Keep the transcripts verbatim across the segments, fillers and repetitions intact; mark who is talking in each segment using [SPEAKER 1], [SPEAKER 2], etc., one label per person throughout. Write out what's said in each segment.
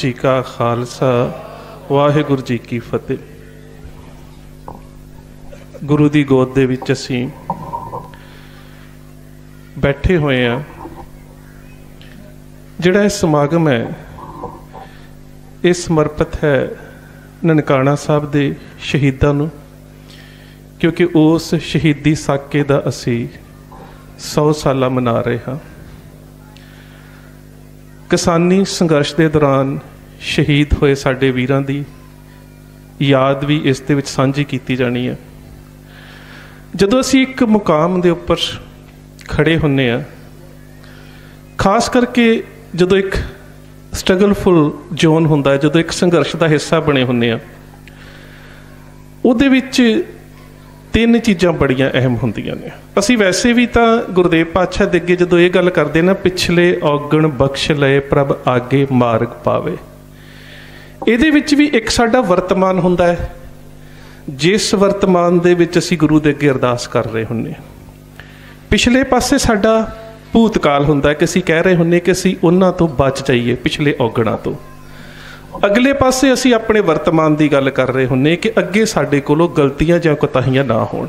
[SPEAKER 1] जी का खालसा वाहिगुरू जी की फतेह। गुरु की गोद दे विच असीं बैठे हुए हैं। जिहड़ा इह समागम है ये समर्पित है ननकाना साहब दे शहीदां नूं, क्योंकि उस शहीदी साके दा असीं सौ साला मना रहे हाँ। किसानी संघर्ष के दौरान शहीद होए साडे वीरां दी याद भी इस दे विच सांझी कीती जानी है। जदों असीं एक मुकाम दे उपर खड़े हुन्ने आ, खास करके जदों एक स्ट्रगलफुल जोन हुंदा है, जदों एक संघर्ष का हिस्सा बने हुन्ने आ, उहदे विच तीन चीज़ां बड़ियां अहम हुंदियां ने। असीं वैसे भी तो गुरदेव पातशाह दे अगे जदों ये गल करदे ना, पिछले औगण बख्श लए प्रभ आगे मार्ग पावे, इहदे विच भी एक साडा वर्तमान हुंदा है, जिस वर्तमान दे विच असीं गुरु दे अगे अरदास कर रहे हुन्ने। पिछले पासे साडा भूतकाल हुंदा है कि असीं कह रहे हुन्ने कि असीं उन्हां तों बच जाइए, पिछले औगणां तों। अगले पासे असीं अपने वर्तमान की गल कर रहे हुन्ने कि अगे साडे कोलों गलतियां जां कोताहियां ना होण।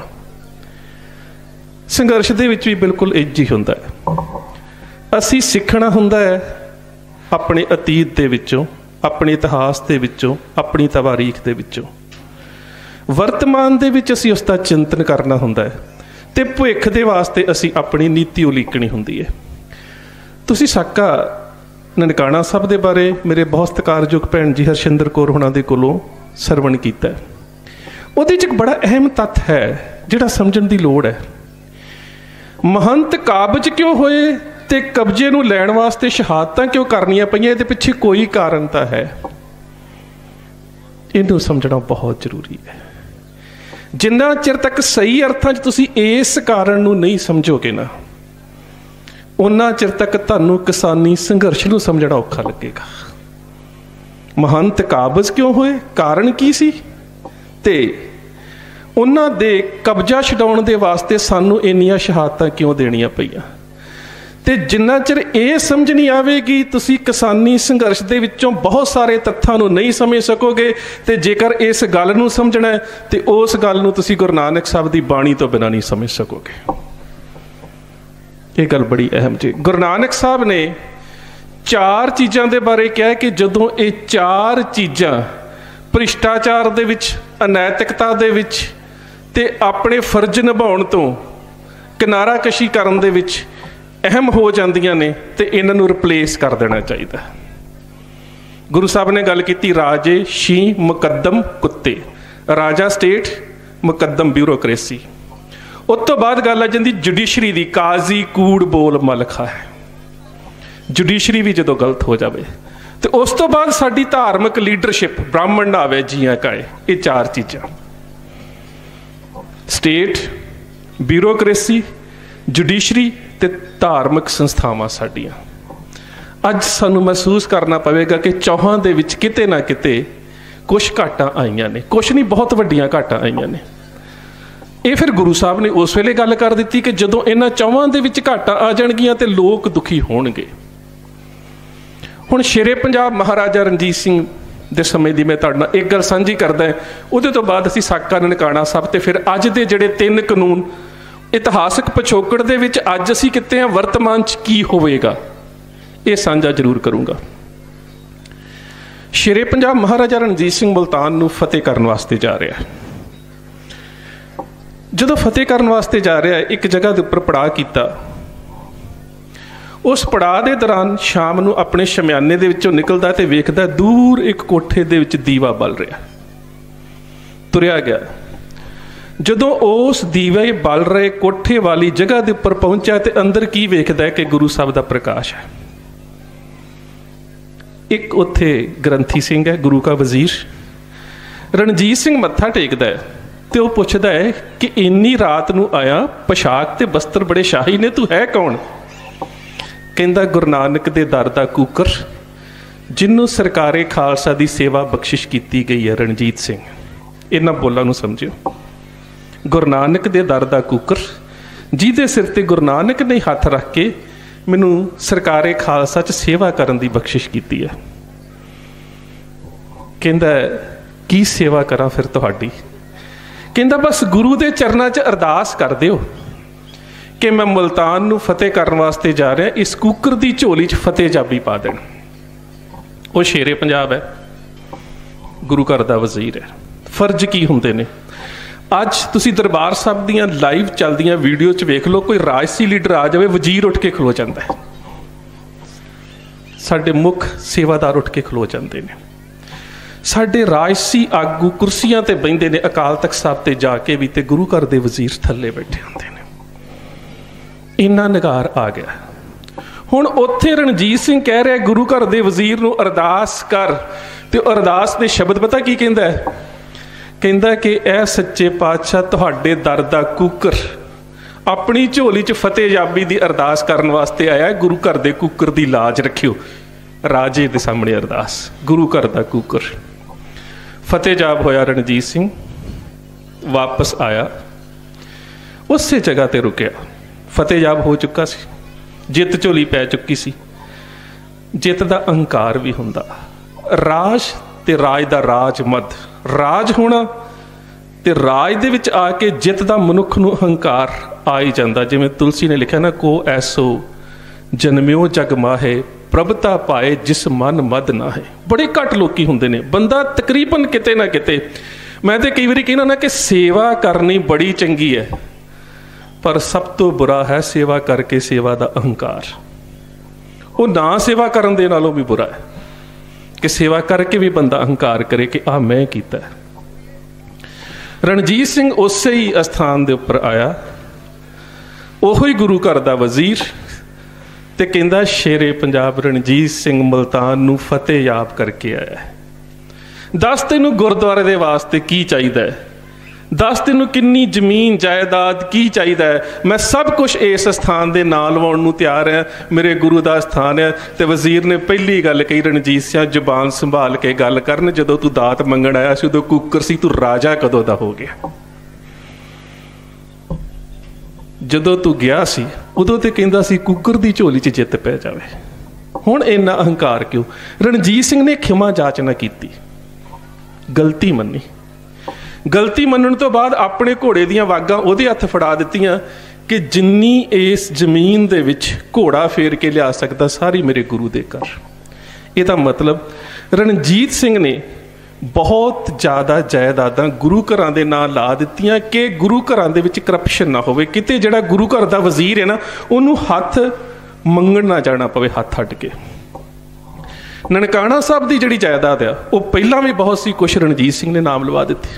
[SPEAKER 1] संघर्ष दे विच भी बिल्कुल इंज ही हुंदा है। असीं सिੱਖਣਾ हुंदा है अपने अतीत दे विचों, अपने इतिहास दे विचों, अपनी तवारीख दे विचों। वर्तमान दे विच असीं उसका चिंतन करना हुंदा है ते भविख दे वास्ते असीं अपनी नीति उलीकनी हुंदी है। तुसीं साका ननकाना साहब के बारे मेरे बहुत सत्कारयोग भैन जी हरशिंदर कौर होना दे कोलों सरवण कीता। उहदे च एक बड़ा अहम तत्थ है जिहड़ा समझण दी लोड़ है। महंत काबज क्यों होए ते कब्जे नूं लैण वास्ते शहादतां क्यों करनियां पईआं, इहदे पिछे कोई कारण तां है। इहनूं समझना बहुत जरूरी है। जिन्ना चिर तक सही अर्थां च तुसीं इस कारण नूं नहीं समझोगे ना, उन्ना चिर तक तुहानूं किसानी संघर्ष नूं समझना औखा लगेगा। महंत काबज क्यों होए, कारण की सी, ते उन्हां दे कब्जा छडाउण दे वास्ते सानूं इन्नियां शहादतां क्यों देणियां पईआं। ते जिन्ना चिर ये समझ नहीं आवेगी, तुसीं किसानी संघर्ष दे विच्चों बहुत सारे तत्थां नूं नहीं समझ सकोगे। ते जेकर इस गल नूं समझना है ते उस गल नूं तुसीं गुरु नानक साहब दी बाणी तो बिना नहीं समझ सकोगे। ये गल बड़ी अहम जी। गुरु नानक साहब ने चार चीज़ों के बारे कहा कि जदों ये चार चीज़ां भ्रिष्टाचार दे विच, अनैतिकता दे विच ते अपने फर्ज निभाउण तो किनारा कशी करन दे विच अहम हो जांदियां ने, ते इन्हां नूं रिप्लेस कर देना चाहिए। गुरु साहब ने गल की राजे शी मुकद्दम कुत्ते, राजा स्टेट, मुकद्दम ब्यूरोक्रेसी। उस तो बाद गल आ जाती जुडिशरी की, काजी कूड़ बोल मलखा है। जुडिशरी भी जो गलत हो जाए तो उस तो बाद साडी धार्मिक लीडरशिप, ब्राह्मण नावे जियां काए, ये चार चीज़ां स्टेट, ब्यूरोक्रेसी, जुडिशरी ते धार्मिक संस्थावां साडियां। अज सानू महसूस करना पवेगा कि चौहां दे विच किते ना किते कुछ घाटां आईयां ने, कुछ नहीं बहुत वड्डियां घाटां आईयां ने। ये फिर गुरु साहब ने उस वेले गल कर दी कि जदों इन्हां चौहां दे विच घाटां आ जाणगियां ते लोक दुखी होणगे। हुण शेरे पंजाब महाराजा रणजीत सिंह दे समय दी मैं तुहाडे नाल एक गल सांझी करदा है। उहदे तो बाद असीं साका ननकाना साहब ते फिर अज दे जिहड़े तीन कानून इतिहासक पिछोकड़ दे विच अज असीं किते हैं, वर्तमान च की होवेगा, ये साझा जरूर करूँगा। शेरे पंजाब महाराजा रणजीत सिंह मुल्तान नूं फतेह करन वास्ते जा रहा है। जदों फतेह करन वास्ते जा रहा है, एक जगह के उपर पड़ाव किया। उस पड़ाव के दौरान शाम नूं अपने शमियाने दे विचों निकलदा ते वेखदा दूर एक कोठे दे विच दीवा बल रहा। तुरिया गया, जदों उस दीवे बल रहे कोठे वाली जगह के उपर पहुंचा तो अंदर की वेखदा है कि गुरु साहब का प्रकाश है। एक उत्थे ग्रंथी सिंह है, गुरु का वजीर। रणजीत सिंह मत्था टेकदा है तो वह पुछदा है कि इन्नी रात नूं आया, पोशाक ते वस्त्र बड़े शाही ने, तू है कौन? कहंदा गुरु नानक दे दर दा कूकर, जिन्हों सरकारे खालसा की सेवा बख्शिश की गई है। रणजीत सिंह, इन्हां बोलां नूं समझियो। गुरु नानक दे दर दा कूकर, जिहदे सिर ते गुरु नानक ने हथ रख के मैनू सरकारे खालसा च सेवा करन दी बख्शिश की है। ਕਹਿੰਦਾ ਕੀ ਸੇਵਾ ਕਰਾਂ ਫਿਰ ਤੁਹਾਡੀ। ਕਹਿੰਦਾ ਬਸ ਗੁਰੂ ਦੇ ਚਰਨਾਂ 'ਚ ਅਰਦਾਸ ਕਰ ਦਿਓ ਕਿ ਮੈਂ ਮੁਲਤਾਨ ਨੂੰ ਫਤਿਹ ਕਰਨ ਵਾਸਤੇ ਜਾ ਰਿਹਾ, ਇਸ ਕੁੱਕਰ ਦੀ ਝੋਲੀ 'ਚ ਫਤਿਹ ਜਾਬੀ ਪਾ ਦੇਣ। ਉਹ ਸ਼ੇਰੇ ਪੰਜਾਬ ਹੈ, ਗੁਰੂ ਘਰ ਦਾ ਵਜ਼ੀਰ ਹੈ। ਫਰਜ਼ ਕੀ ਹੁੰਦੇ ਨੇ? ਅੱਜ ਤੁਸੀਂ ਦਰਬਾਰ ਸਾਹਿਬ ਦੀਆਂ ਲਾਈਵ ਚੱਲਦੀਆਂ ਵੀਡੀਓ 'ਚ ਵੇਖ ਲਓ, ਕੋਈ ਰਾਜਸੀ ਲੀਡਰ ਆ ਜਾਵੇ, ਵਜ਼ੀਰ ਉੱਠ ਕੇ ਖਲੋ ਜਾਂਦਾ ਹੈ, ਸਾਡੇ ਮੁੱਖ ਸੇਵਾਦਾਰ ਉੱਠ ਕੇ ਖਲੋ ਜਾਂਦੇ ਨੇ, ਸਾਡੇ ਰਾਜਸੀ ਆਗੂ ਕੁਰਸੀਆਂ ਤੇ ਬਹਿੰਦੇ ਨੇ, ਅਕਾਲ ਤਖਤ ਸਾਹਿਬ ਤੇ ਜਾ ਕੇ ਵੀ, ਤੇ ਗੁਰੂ ਘਰ ਦੇ ਵਜ਼ੀਰ ਥੱਲੇ ਬੈਠੇ ਹੁੰਦੇ ਨੇ। ਇੰਨਾ ਨਿਗਾਰ ਆ ਗਿਆ। ਹੁਣ ਉੱਥੇ ਰਣਜੀਤ ਸਿੰਘ ਕਹਿ ਰਿਹਾ ਗੁਰੂ ਘਰ ਦੇ ਵਜ਼ੀਰ ਨੂੰ ਅਰਦਾਸ ਕਰ, ਤੇ ਅਰਦਾਸ ਦੇ ਸ਼ਬਦ ਪਤਾ ਕੀ ਕਹਿੰਦਾ ਹੈ? ਕਹਿੰਦਾ ਕਿ ਇਹ ਸੱਚੇ ਪਾਤਸ਼ਾਹ ਤੁਹਾਡੇ ਦਰ ਦਾ ਕੁੱਕਰ ਆਪਣੀ ਝੋਲੀ 'ਚ ਫਤਿਹ ਜਾਬੀ ਦੀ ਅਰਦਾਸ ਕਰਨ ਵਾਸਤੇ ਆਇਆ, ਗੁਰੂ ਘਰ ਦੇ ਕੁੱਕਰ ਦੀ ਲਾਜ ਰੱਖਿਓ। ਰਾਜੇ ਦੇ ਸਾਹਮਣੇ ਅਰਦਾਸ, ਗੁਰੂ ਘਰ ਦਾ ਕੁੱਕਰ। ਫਤਿਹ ਜਾਬ ਹੋਇਆ, ਰਣਜੀਤ ਸਿੰਘ ਵਾਪਸ ਆਇਆ, ਉਸੇ ਜਗ੍ਹਾ ਤੇ ਰੁਕਿਆ। ਫਤਿਹ ਜਾਬ ਹੋ ਚੁੱਕਾ ਸੀ, ਜਿੱਤ ਝੋਲੀ ਪੈ ਚੁੱਕੀ ਸੀ। ਜਿੱਤ ਦਾ ਅਹੰਕਾਰ ਵੀ ਹੁੰਦਾ, ਰਾਜ ਤੇ ਰਾਜ ਦਾ ਰਾਜ ਮੱਧ, ਰਾਜ ਹੋਣਾ ਤੇ ਰਾਜ ਦੇ ਵਿੱਚ ਆ ਕੇ ਜਿੱਤ ਦਾ ਮਨੁੱਖ ਨੂੰ ਅਹੰਕਾਰ ਆ ਹੀ ਜਾਂਦਾ। ਜਿਵੇਂ ਤੁਲਸੀ ਨੇ ਲਿਖਿਆ ਨਾ, ਕੋ ਐਸੋ ਜਨਮਿਓ ਜਗ ਮਾਹੇ ਪ੍ਰਭਤਾ ਪਾਏ ਜਿਸ ਮਨ ਮਦ ਨਾ ਹੈ। ਬੜੇ ਘੱਟ ਲੋਕੀ ਹੁੰਦੇ ਨੇ, ਬੰਦਾ ਤਕਰੀਬਨ ਕਿਤੇ ਨਾ ਕਿਤੇ, ਮੈਂ ਤੇ ਕਈ ਵਾਰੀ ਕਹਿਣਾ ਨਾ ਕਿ ਸੇਵਾ ਕਰਨੀ ਬੜੀ ਚੰਗੀ ਹੈ, ਪਰ ਸਭ ਤੋਂ ਬੁਰਾ ਹੈ ਸੇਵਾ ਕਰਕੇ ਸੇਵਾ ਦਾ ਅਹੰਕਾਰ। ਉਹ ਨਾ ਸੇਵਾ ਕਰਨ ਦੇ ਨਾਲੋਂ ਵੀ ਬੁਰਾ ਹੈ ਕਿ ਸੇਵਾ ਕਰਕੇ ਵੀ ਬੰਦਾ ਅਹੰਕਾਰ ਕਰੇ ਕਿ ਆਹ ਮੈਂ ਕੀਤਾ। ਰਣਜੀਤ ਸਿੰਘ ਉਸੇ ਹੀ ਅਸਥਾਨ ਦੇ ਉੱਪਰ ਆਇਆ, ਉਹੋ ਹੀ ਗੁਰੂ ਘਰ ਦਾ ਵਜ਼ੀਰ, ਤੇ ਕਹਿੰਦਾ ਸ਼ੇਰੇ ਪੰਜਾਬ ਰਣਜੀਤ ਸਿੰਘ ਮੁਲਤਾਨ ਨੂੰ ਫਤਿਹ ਯਾਬ ਕਰਕੇ ਆਇਆ। ਦੱਸ ਤੈਨੂੰ ਗੁਰਦੁਆਰੇ ਦੇ ਵਾਸਤੇ ਕੀ ਚਾਹੀਦਾ ਹੈ, ਦੱਸ ਤੈਨੂੰ ਕਿੰਨੀ ਜ਼ਮੀਨ ਜਾਇਦਾਦ ਕੀ ਚਾਹੀਦਾ ਹੈ, ਮੈਂ ਸਭ ਕੁਛ ਇਸ ਸਥਾਨ ਦੇ ਨਾਲ ਲਵਾਉਣ ਨੂੰ ਤਿਆਰ ਹਾਂ, ਮੇਰੇ ਗੁਰੂ ਦਾ ਸਥਾਨ ਹੈ। ਤੇ ਵਜ਼ੀਰ ਨੇ ਪਹਿਲੀ ਗੱਲ ਕਹੀ, ਰਣਜੀਤ ਸਿੰਘ ਜ਼ੁਬਾਨ ਸੰਭਾਲ ਕੇ ਗੱਲ ਕਰਨ, ਜਦੋਂ ਤੂੰ ਦਾਤ ਮੰਗਣ ਆਇਆ ਸੀ ਉਦੋਂ ਕੁੱਕਰ ਸੀ, ਤੂੰ ਰਾਜਾ ਕਦੋਂ ਦਾ ਹੋ ਗਿਆ? ਜਦੋਂ ਤੂੰ ਗਿਆ ਸੀ ਉਦੋਂ ਤੇ ਕਹਿੰਦਾ ਸੀ ਕੁੱਕਰ ਦੀ ਝੋਲੀ 'ਚ ਜਿੱਤ ਪੈ ਜਾਵੇ, ਹੁਣ ਇੰਨਾ ਅਹੰਕਾਰ ਕਿਉਂ? ਰਣਜੀਤ ਸਿੰਘ ਨੇ ਖਿਮਾ ਜਾਚਨਾ ਕੀਤੀ, ਗਲਤੀ ਮੰਨੀ। ਗਲਤੀ ਮੰਨਣ ਤੋਂ ਬਾਅਦ ਆਪਣੇ ਘੋੜੇ ਦੀਆਂ ਵਾਗਾਂ ਉਹਦੇ ਹੱਥ ਫੜਾ ਦਿੱਤੀਆਂ ਕਿ ਜਿੰਨੀ ਇਸ ਜ਼ਮੀਨ ਦੇ ਵਿੱਚ ਘੋੜਾ ਫੇਰ ਕੇ ਲਿਆ ਸਕਦਾ, ਸਾਰੀ ਮੇਰੇ ਗੁਰੂ ਦੇ ਘਰ। ਇਹਦਾ ਮਤਲਬ ਰਣਜੀਤ ਸਿੰਘ ਨੇ ਬਹੁਤ ਜ਼ਿਆਦਾ ਜਾਇਦਾਦਾਂ ਗੁਰੂ ਘਰਾਂ ਦੇ ਨਾਂ ਲਾ ਦਿੱਤੀਆਂ ਕਿ ਗੁਰੂ ਘਰਾਂ ਦੇ ਵਿੱਚ ਕਰਪਸ਼ਨ ਨਾ ਹੋਵੇ, ਕਿਤੇ ਜਿਹੜਾ ਗੁਰੂ ਘਰ ਦਾ ਵਜ਼ੀਰ ਹੈ ਨਾ ਉਹਨੂੰ ਹੱਥ ਮੰਗਣ ਨਾ ਜਾਣਾ ਪਵੇ, ਹੱਥ ਅੱਡ ਕੇ। ਨਨਕਾਣਾ ਸਾਹਿਬ ਦੀ ਜਿਹੜੀ ਜਾਇਦਾਦ ਆ ਉਹ ਪਹਿਲਾਂ ਵੀ ਬਹੁਤ ਸੀ, ਕੁਛ ਰਣਜੀਤ ਸਿੰਘ ਨੇ ਨਾਮ ਲਵਾ ਦਿੱਤੇ।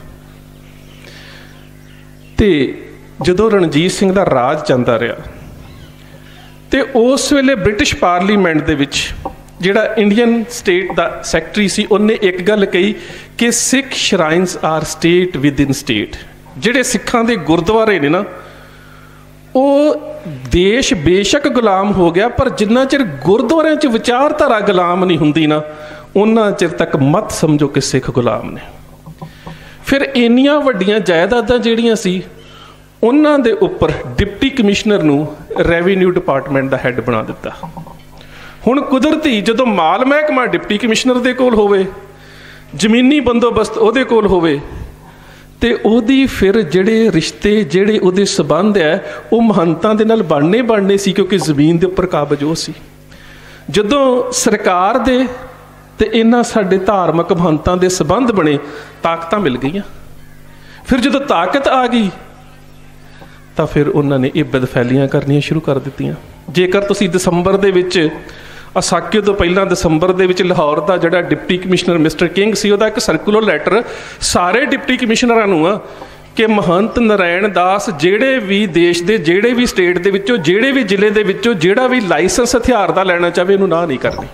[SPEAKER 1] ਤੇ ਜਦੋਂ ਰਣਜੀਤ ਸਿੰਘ ਦਾ ਰਾਜ ਜਾਂਦਾ ਰਿਹਾ ਤੇ ਉਸ ਵੇਲੇ ਬ੍ਰਿਟਿਸ਼ ਪਾਰਲੀਮੈਂਟ ਦੇ ਵਿੱਚ ਜਿਹੜਾ ਇੰਡੀਅਨ ਸਟੇਟ ਦਾ ਸੈਕਟਰੀ ਸੀ, ਉਹਨੇ ਇੱਕ ਗੱਲ ਕਹੀ ਕਿ Sikh shrines are state within state. ਜਿਹੜੇ ਸਿੱਖਾਂ ਦੇ ਗੁਰਦੁਆਰੇ ਨੇ ਨਾ, ਉਹ ਦੇਸ਼ ਬੇਸ਼ੱਕ ਗੁਲਾਮ ਹੋ ਗਿਆ, ਪਰ ਜਿੰਨਾ ਚਿਰ ਗੁਰਦੁਆਰਿਆਂ 'ਚ ਵਿਚਾਰਧਾਰਾ ਗੁਲਾਮ ਨਹੀਂ ਹੁੰਦੀ ਨਾ, ਉਹਨਾਂ ਚਿਰ ਤੱਕ ਮਤ ਸਮਝੋ ਕਿ ਸਿੱਖ ਗੁਲਾਮ ਨੇ। ਫਿਰ ਇੰਨੀਆਂ ਵੱਡੀਆਂ ਜਾਇਦਾਦਾਂ ਜਿਹੜੀਆਂ ਸੀ, ਉਹਨਾਂ ਦੇ ਉੱਪਰ ਡਿਪਟੀ ਕਮਿਸ਼ਨਰ ਨੂੰ ਰੈਵਨਿਊ ਡਿਪਾਰਟਮੈਂਟ ਦਾ ਹੈੱਡ ਬਣਾ ਦਿੱਤਾ। ਹੁਣ ਕੁਦਰਤੀ ਜਦੋਂ ਮਾਲ ਮਹਿਕਮਾ ਡਿਪਟੀ ਕਮਿਸ਼ਨਰ ਦੇ ਕੋਲ ਹੋਵੇ, ਜ਼ਮੀਨੀ ਬੰਦੋਬਸਤ ਉਹਦੇ ਕੋਲ ਹੋਵੇ, ਤੇ ਉਹਦੀ ਫਿਰ ਜਿਹੜੇ ਰਿਸ਼ਤੇ, ਜਿਹੜੇ ਉਹਦੇ ਸਬੰਧ ਹੈ, ਉਹ ਮਹੰਤਾਂ ਦੇ ਨਾਲ ਬਣਨੇ ਬਣਨੇ ਸੀ, ਕਿਉਂਕਿ ਜ਼ਮੀਨ ਦੇ ਉੱਪਰ ਕਾਬਜ ਉਹ ਸੀ। ਜਦੋਂ ਸਰਕਾਰ ਦੇ ਤੇ ਇਹਨਾਂ ਸਾਡੇ ਧਾਰਮਿਕ ਮਹੰਤਾਂ ਦੇ ਸਬੰਧ ਬਣੇ, ਤਾਕਤਾਂ ਮਿਲ ਗਈਆਂ। ਫਿਰ ਜਦੋਂ ਤਾਕਤ ਆ ਗਈ ਤਾਂ ਫਿਰ ਉਹਨਾਂ ਨੇ ਇਹ ਬਦਫੈਲੀਆਂ ਕਰਨੀਆਂ ਸ਼ੁਰੂ ਕਰ ਦਿੱਤੀਆਂ। ਜੇਕਰ ਤੁਸੀਂ ਦਸੰਬਰ ਦੇ ਵਿੱਚ, ਅਸਾਕਿਓ ਤੋਂ ਪਹਿਲਾਂ ਦਸੰਬਰ ਦੇ ਵਿੱਚ ਲਾਹੌਰ ਦਾ ਜਿਹੜਾ ਡਿਪਟੀ ਕਮਿਸ਼ਨਰ ਮਿਸਟਰ ਕਿੰਗ ਸੀ, ਉਹਦਾ ਇੱਕ ਸਰਕੂਲਰ ਲੈਟਰ ਸਾਰੇ ਡਿਪਟੀ ਕਮਿਸ਼ਨਰਾਂ ਨੂੰ ਆ ਕਿ ਮਹੰਤ ਨਾਰਾਇਣ ਦਾਸ ਜਿਹੜੇ ਵੀ ਦੇਸ਼ ਦੇ, ਜਿਹੜੇ ਵੀ ਸਟੇਟ ਦੇ ਵਿੱਚੋਂ, ਜਿਹੜੇ ਵੀ ਜ਼ਿਲ੍ਹੇ ਦੇ ਵਿੱਚੋਂ ਜਿਹੜਾ ਵੀ ਲਾਇਸੈਂਸ ਹਥਿਆਰ ਦਾ ਲੈਣਾ ਚਾਹਵੇ, ਇਹਨੂੰ ਨਾ ਨਹੀਂ ਕਰਨੀ।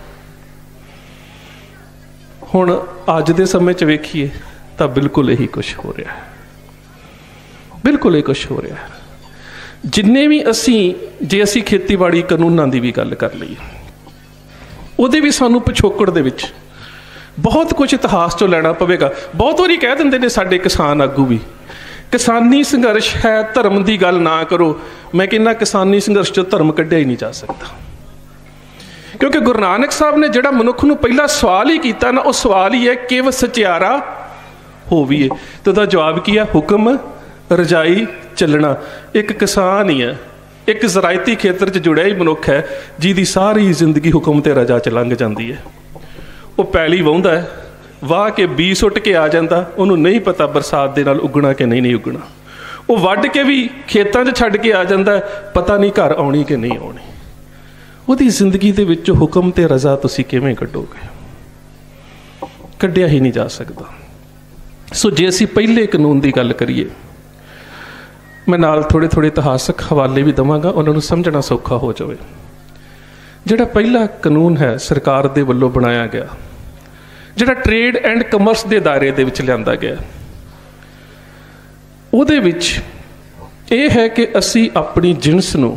[SPEAKER 1] ਹੁਣ ਅੱਜ ਦੇ ਸਮੇਂ 'ਚ ਵੇਖੀਏ ਤਾਂ ਬਿਲਕੁਲ ਇਹੀ ਕੁਛ ਹੋ ਰਿਹਾ, ਬਿਲਕੁਲ ਇਹ ਕੁਛ ਹੋ ਰਿਹਾ। ਜਿੰਨੇ ਵੀ ਅਸੀਂ, ਜੇ ਅਸੀਂ ਖੇਤੀਬਾੜੀ ਕਾਨੂੰਨਾਂ ਦੀ ਵੀ ਗੱਲ ਕਰ ਲਈਏ, ਉਹਦੇ ਵੀ ਸਾਨੂੰ ਪਿਛੋਕੜ ਦੇ ਵਿੱਚ ਬਹੁਤ ਕੁਝ ਇਤਿਹਾਸ 'ਚੋਂ ਲੈਣਾ ਪਵੇਗਾ। ਬਹੁਤ ਵਾਰੀ ਕਹਿ ਦਿੰਦੇ ਨੇ ਸਾਡੇ ਕਿਸਾਨ ਆਗੂ ਵੀ, ਕਿਸਾਨੀ ਸੰਘਰਸ਼ ਹੈ, ਧਰਮ ਦੀ ਗੱਲ ਨਾ ਕਰੋ। ਮੈਂ ਕਹਿੰਦਾ ਕਿਸਾਨੀ ਸੰਘਰਸ਼ 'ਚੋਂ ਧਰਮ ਕੱਢਿਆ ਹੀ ਨਹੀਂ ਜਾ ਸਕਦਾ, क्योंकि गुरु नानक साहब ने जिहड़ा मनुख नूं पहला सवाल ही कीता ना, वो सवाल ही है किव सचियारा होवीए। तो उसदा जवाब की है? हुक्म रजाई चलना। एक किसान ही है, एक ज़रायती खेतर च जुड़िया ही मनुख है जिहदी सारी जिंदगी हुक्म ते रजा च लंघ जाती है। वो पैली वाहुंदा है, वाह के बी सुੱਟ के आ जाता, उन्होंने नहीं पता बरसात के नाल उगना कि नहीं नहीं उगना। वो वढ़ के भी खेतों च छड्ड के आ जाता है, पता नहीं घर आउणी कि नहीं आउणी। ਉਹਦੀ ਜ਼ਿੰਦਗੀ ਦੇ ਵਿੱਚ ਹੁਕਮ ਤੇ ਰਜ਼ਾ ਤੁਸੀਂ ਕਿਵੇਂ ਕੱਢੋਗੇ? ਕੱਢਿਆ ਹੀ ਨਹੀਂ ਜਾ ਸਕਦਾ। ਸੋ ਜੇ ਅਸੀਂ ਪਹਿਲੇ ਕਾਨੂੰਨ ਦੀ ਗੱਲ ਕਰੀਏ, ਮੈਂ ਨਾਲ ਥੋੜ੍ਹੇ ਥੋੜ੍ਹੇ ਇਤਿਹਾਸਕ ਹਵਾਲੇ ਵੀ ਦੇਵਾਂਗਾ, ਉਹਨਾਂ ਨੂੰ ਸਮਝਣਾ ਸੌਖਾ ਹੋ ਜਾਵੇ। ਜਿਹੜਾ ਪਹਿਲਾ ਕਾਨੂੰਨ ਹੈ ਸਰਕਾਰ ਦੇ ਵੱਲੋਂ ਬਣਾਇਆ ਗਿਆ, ਜਿਹੜਾ ਟ੍ਰੇਡ ਐਂਡ ਕਮਰਸ ਦੇ ਦਾਇਰੇ ਦੇ ਵਿੱਚ ਲਿਆਂਦਾ ਗਿਆ, ਉਹਦੇ ਵਿੱਚ ਇਹ ਹੈ ਕਿ ਅਸੀਂ ਆਪਣੀ ਜਿਣਸ ਨੂੰ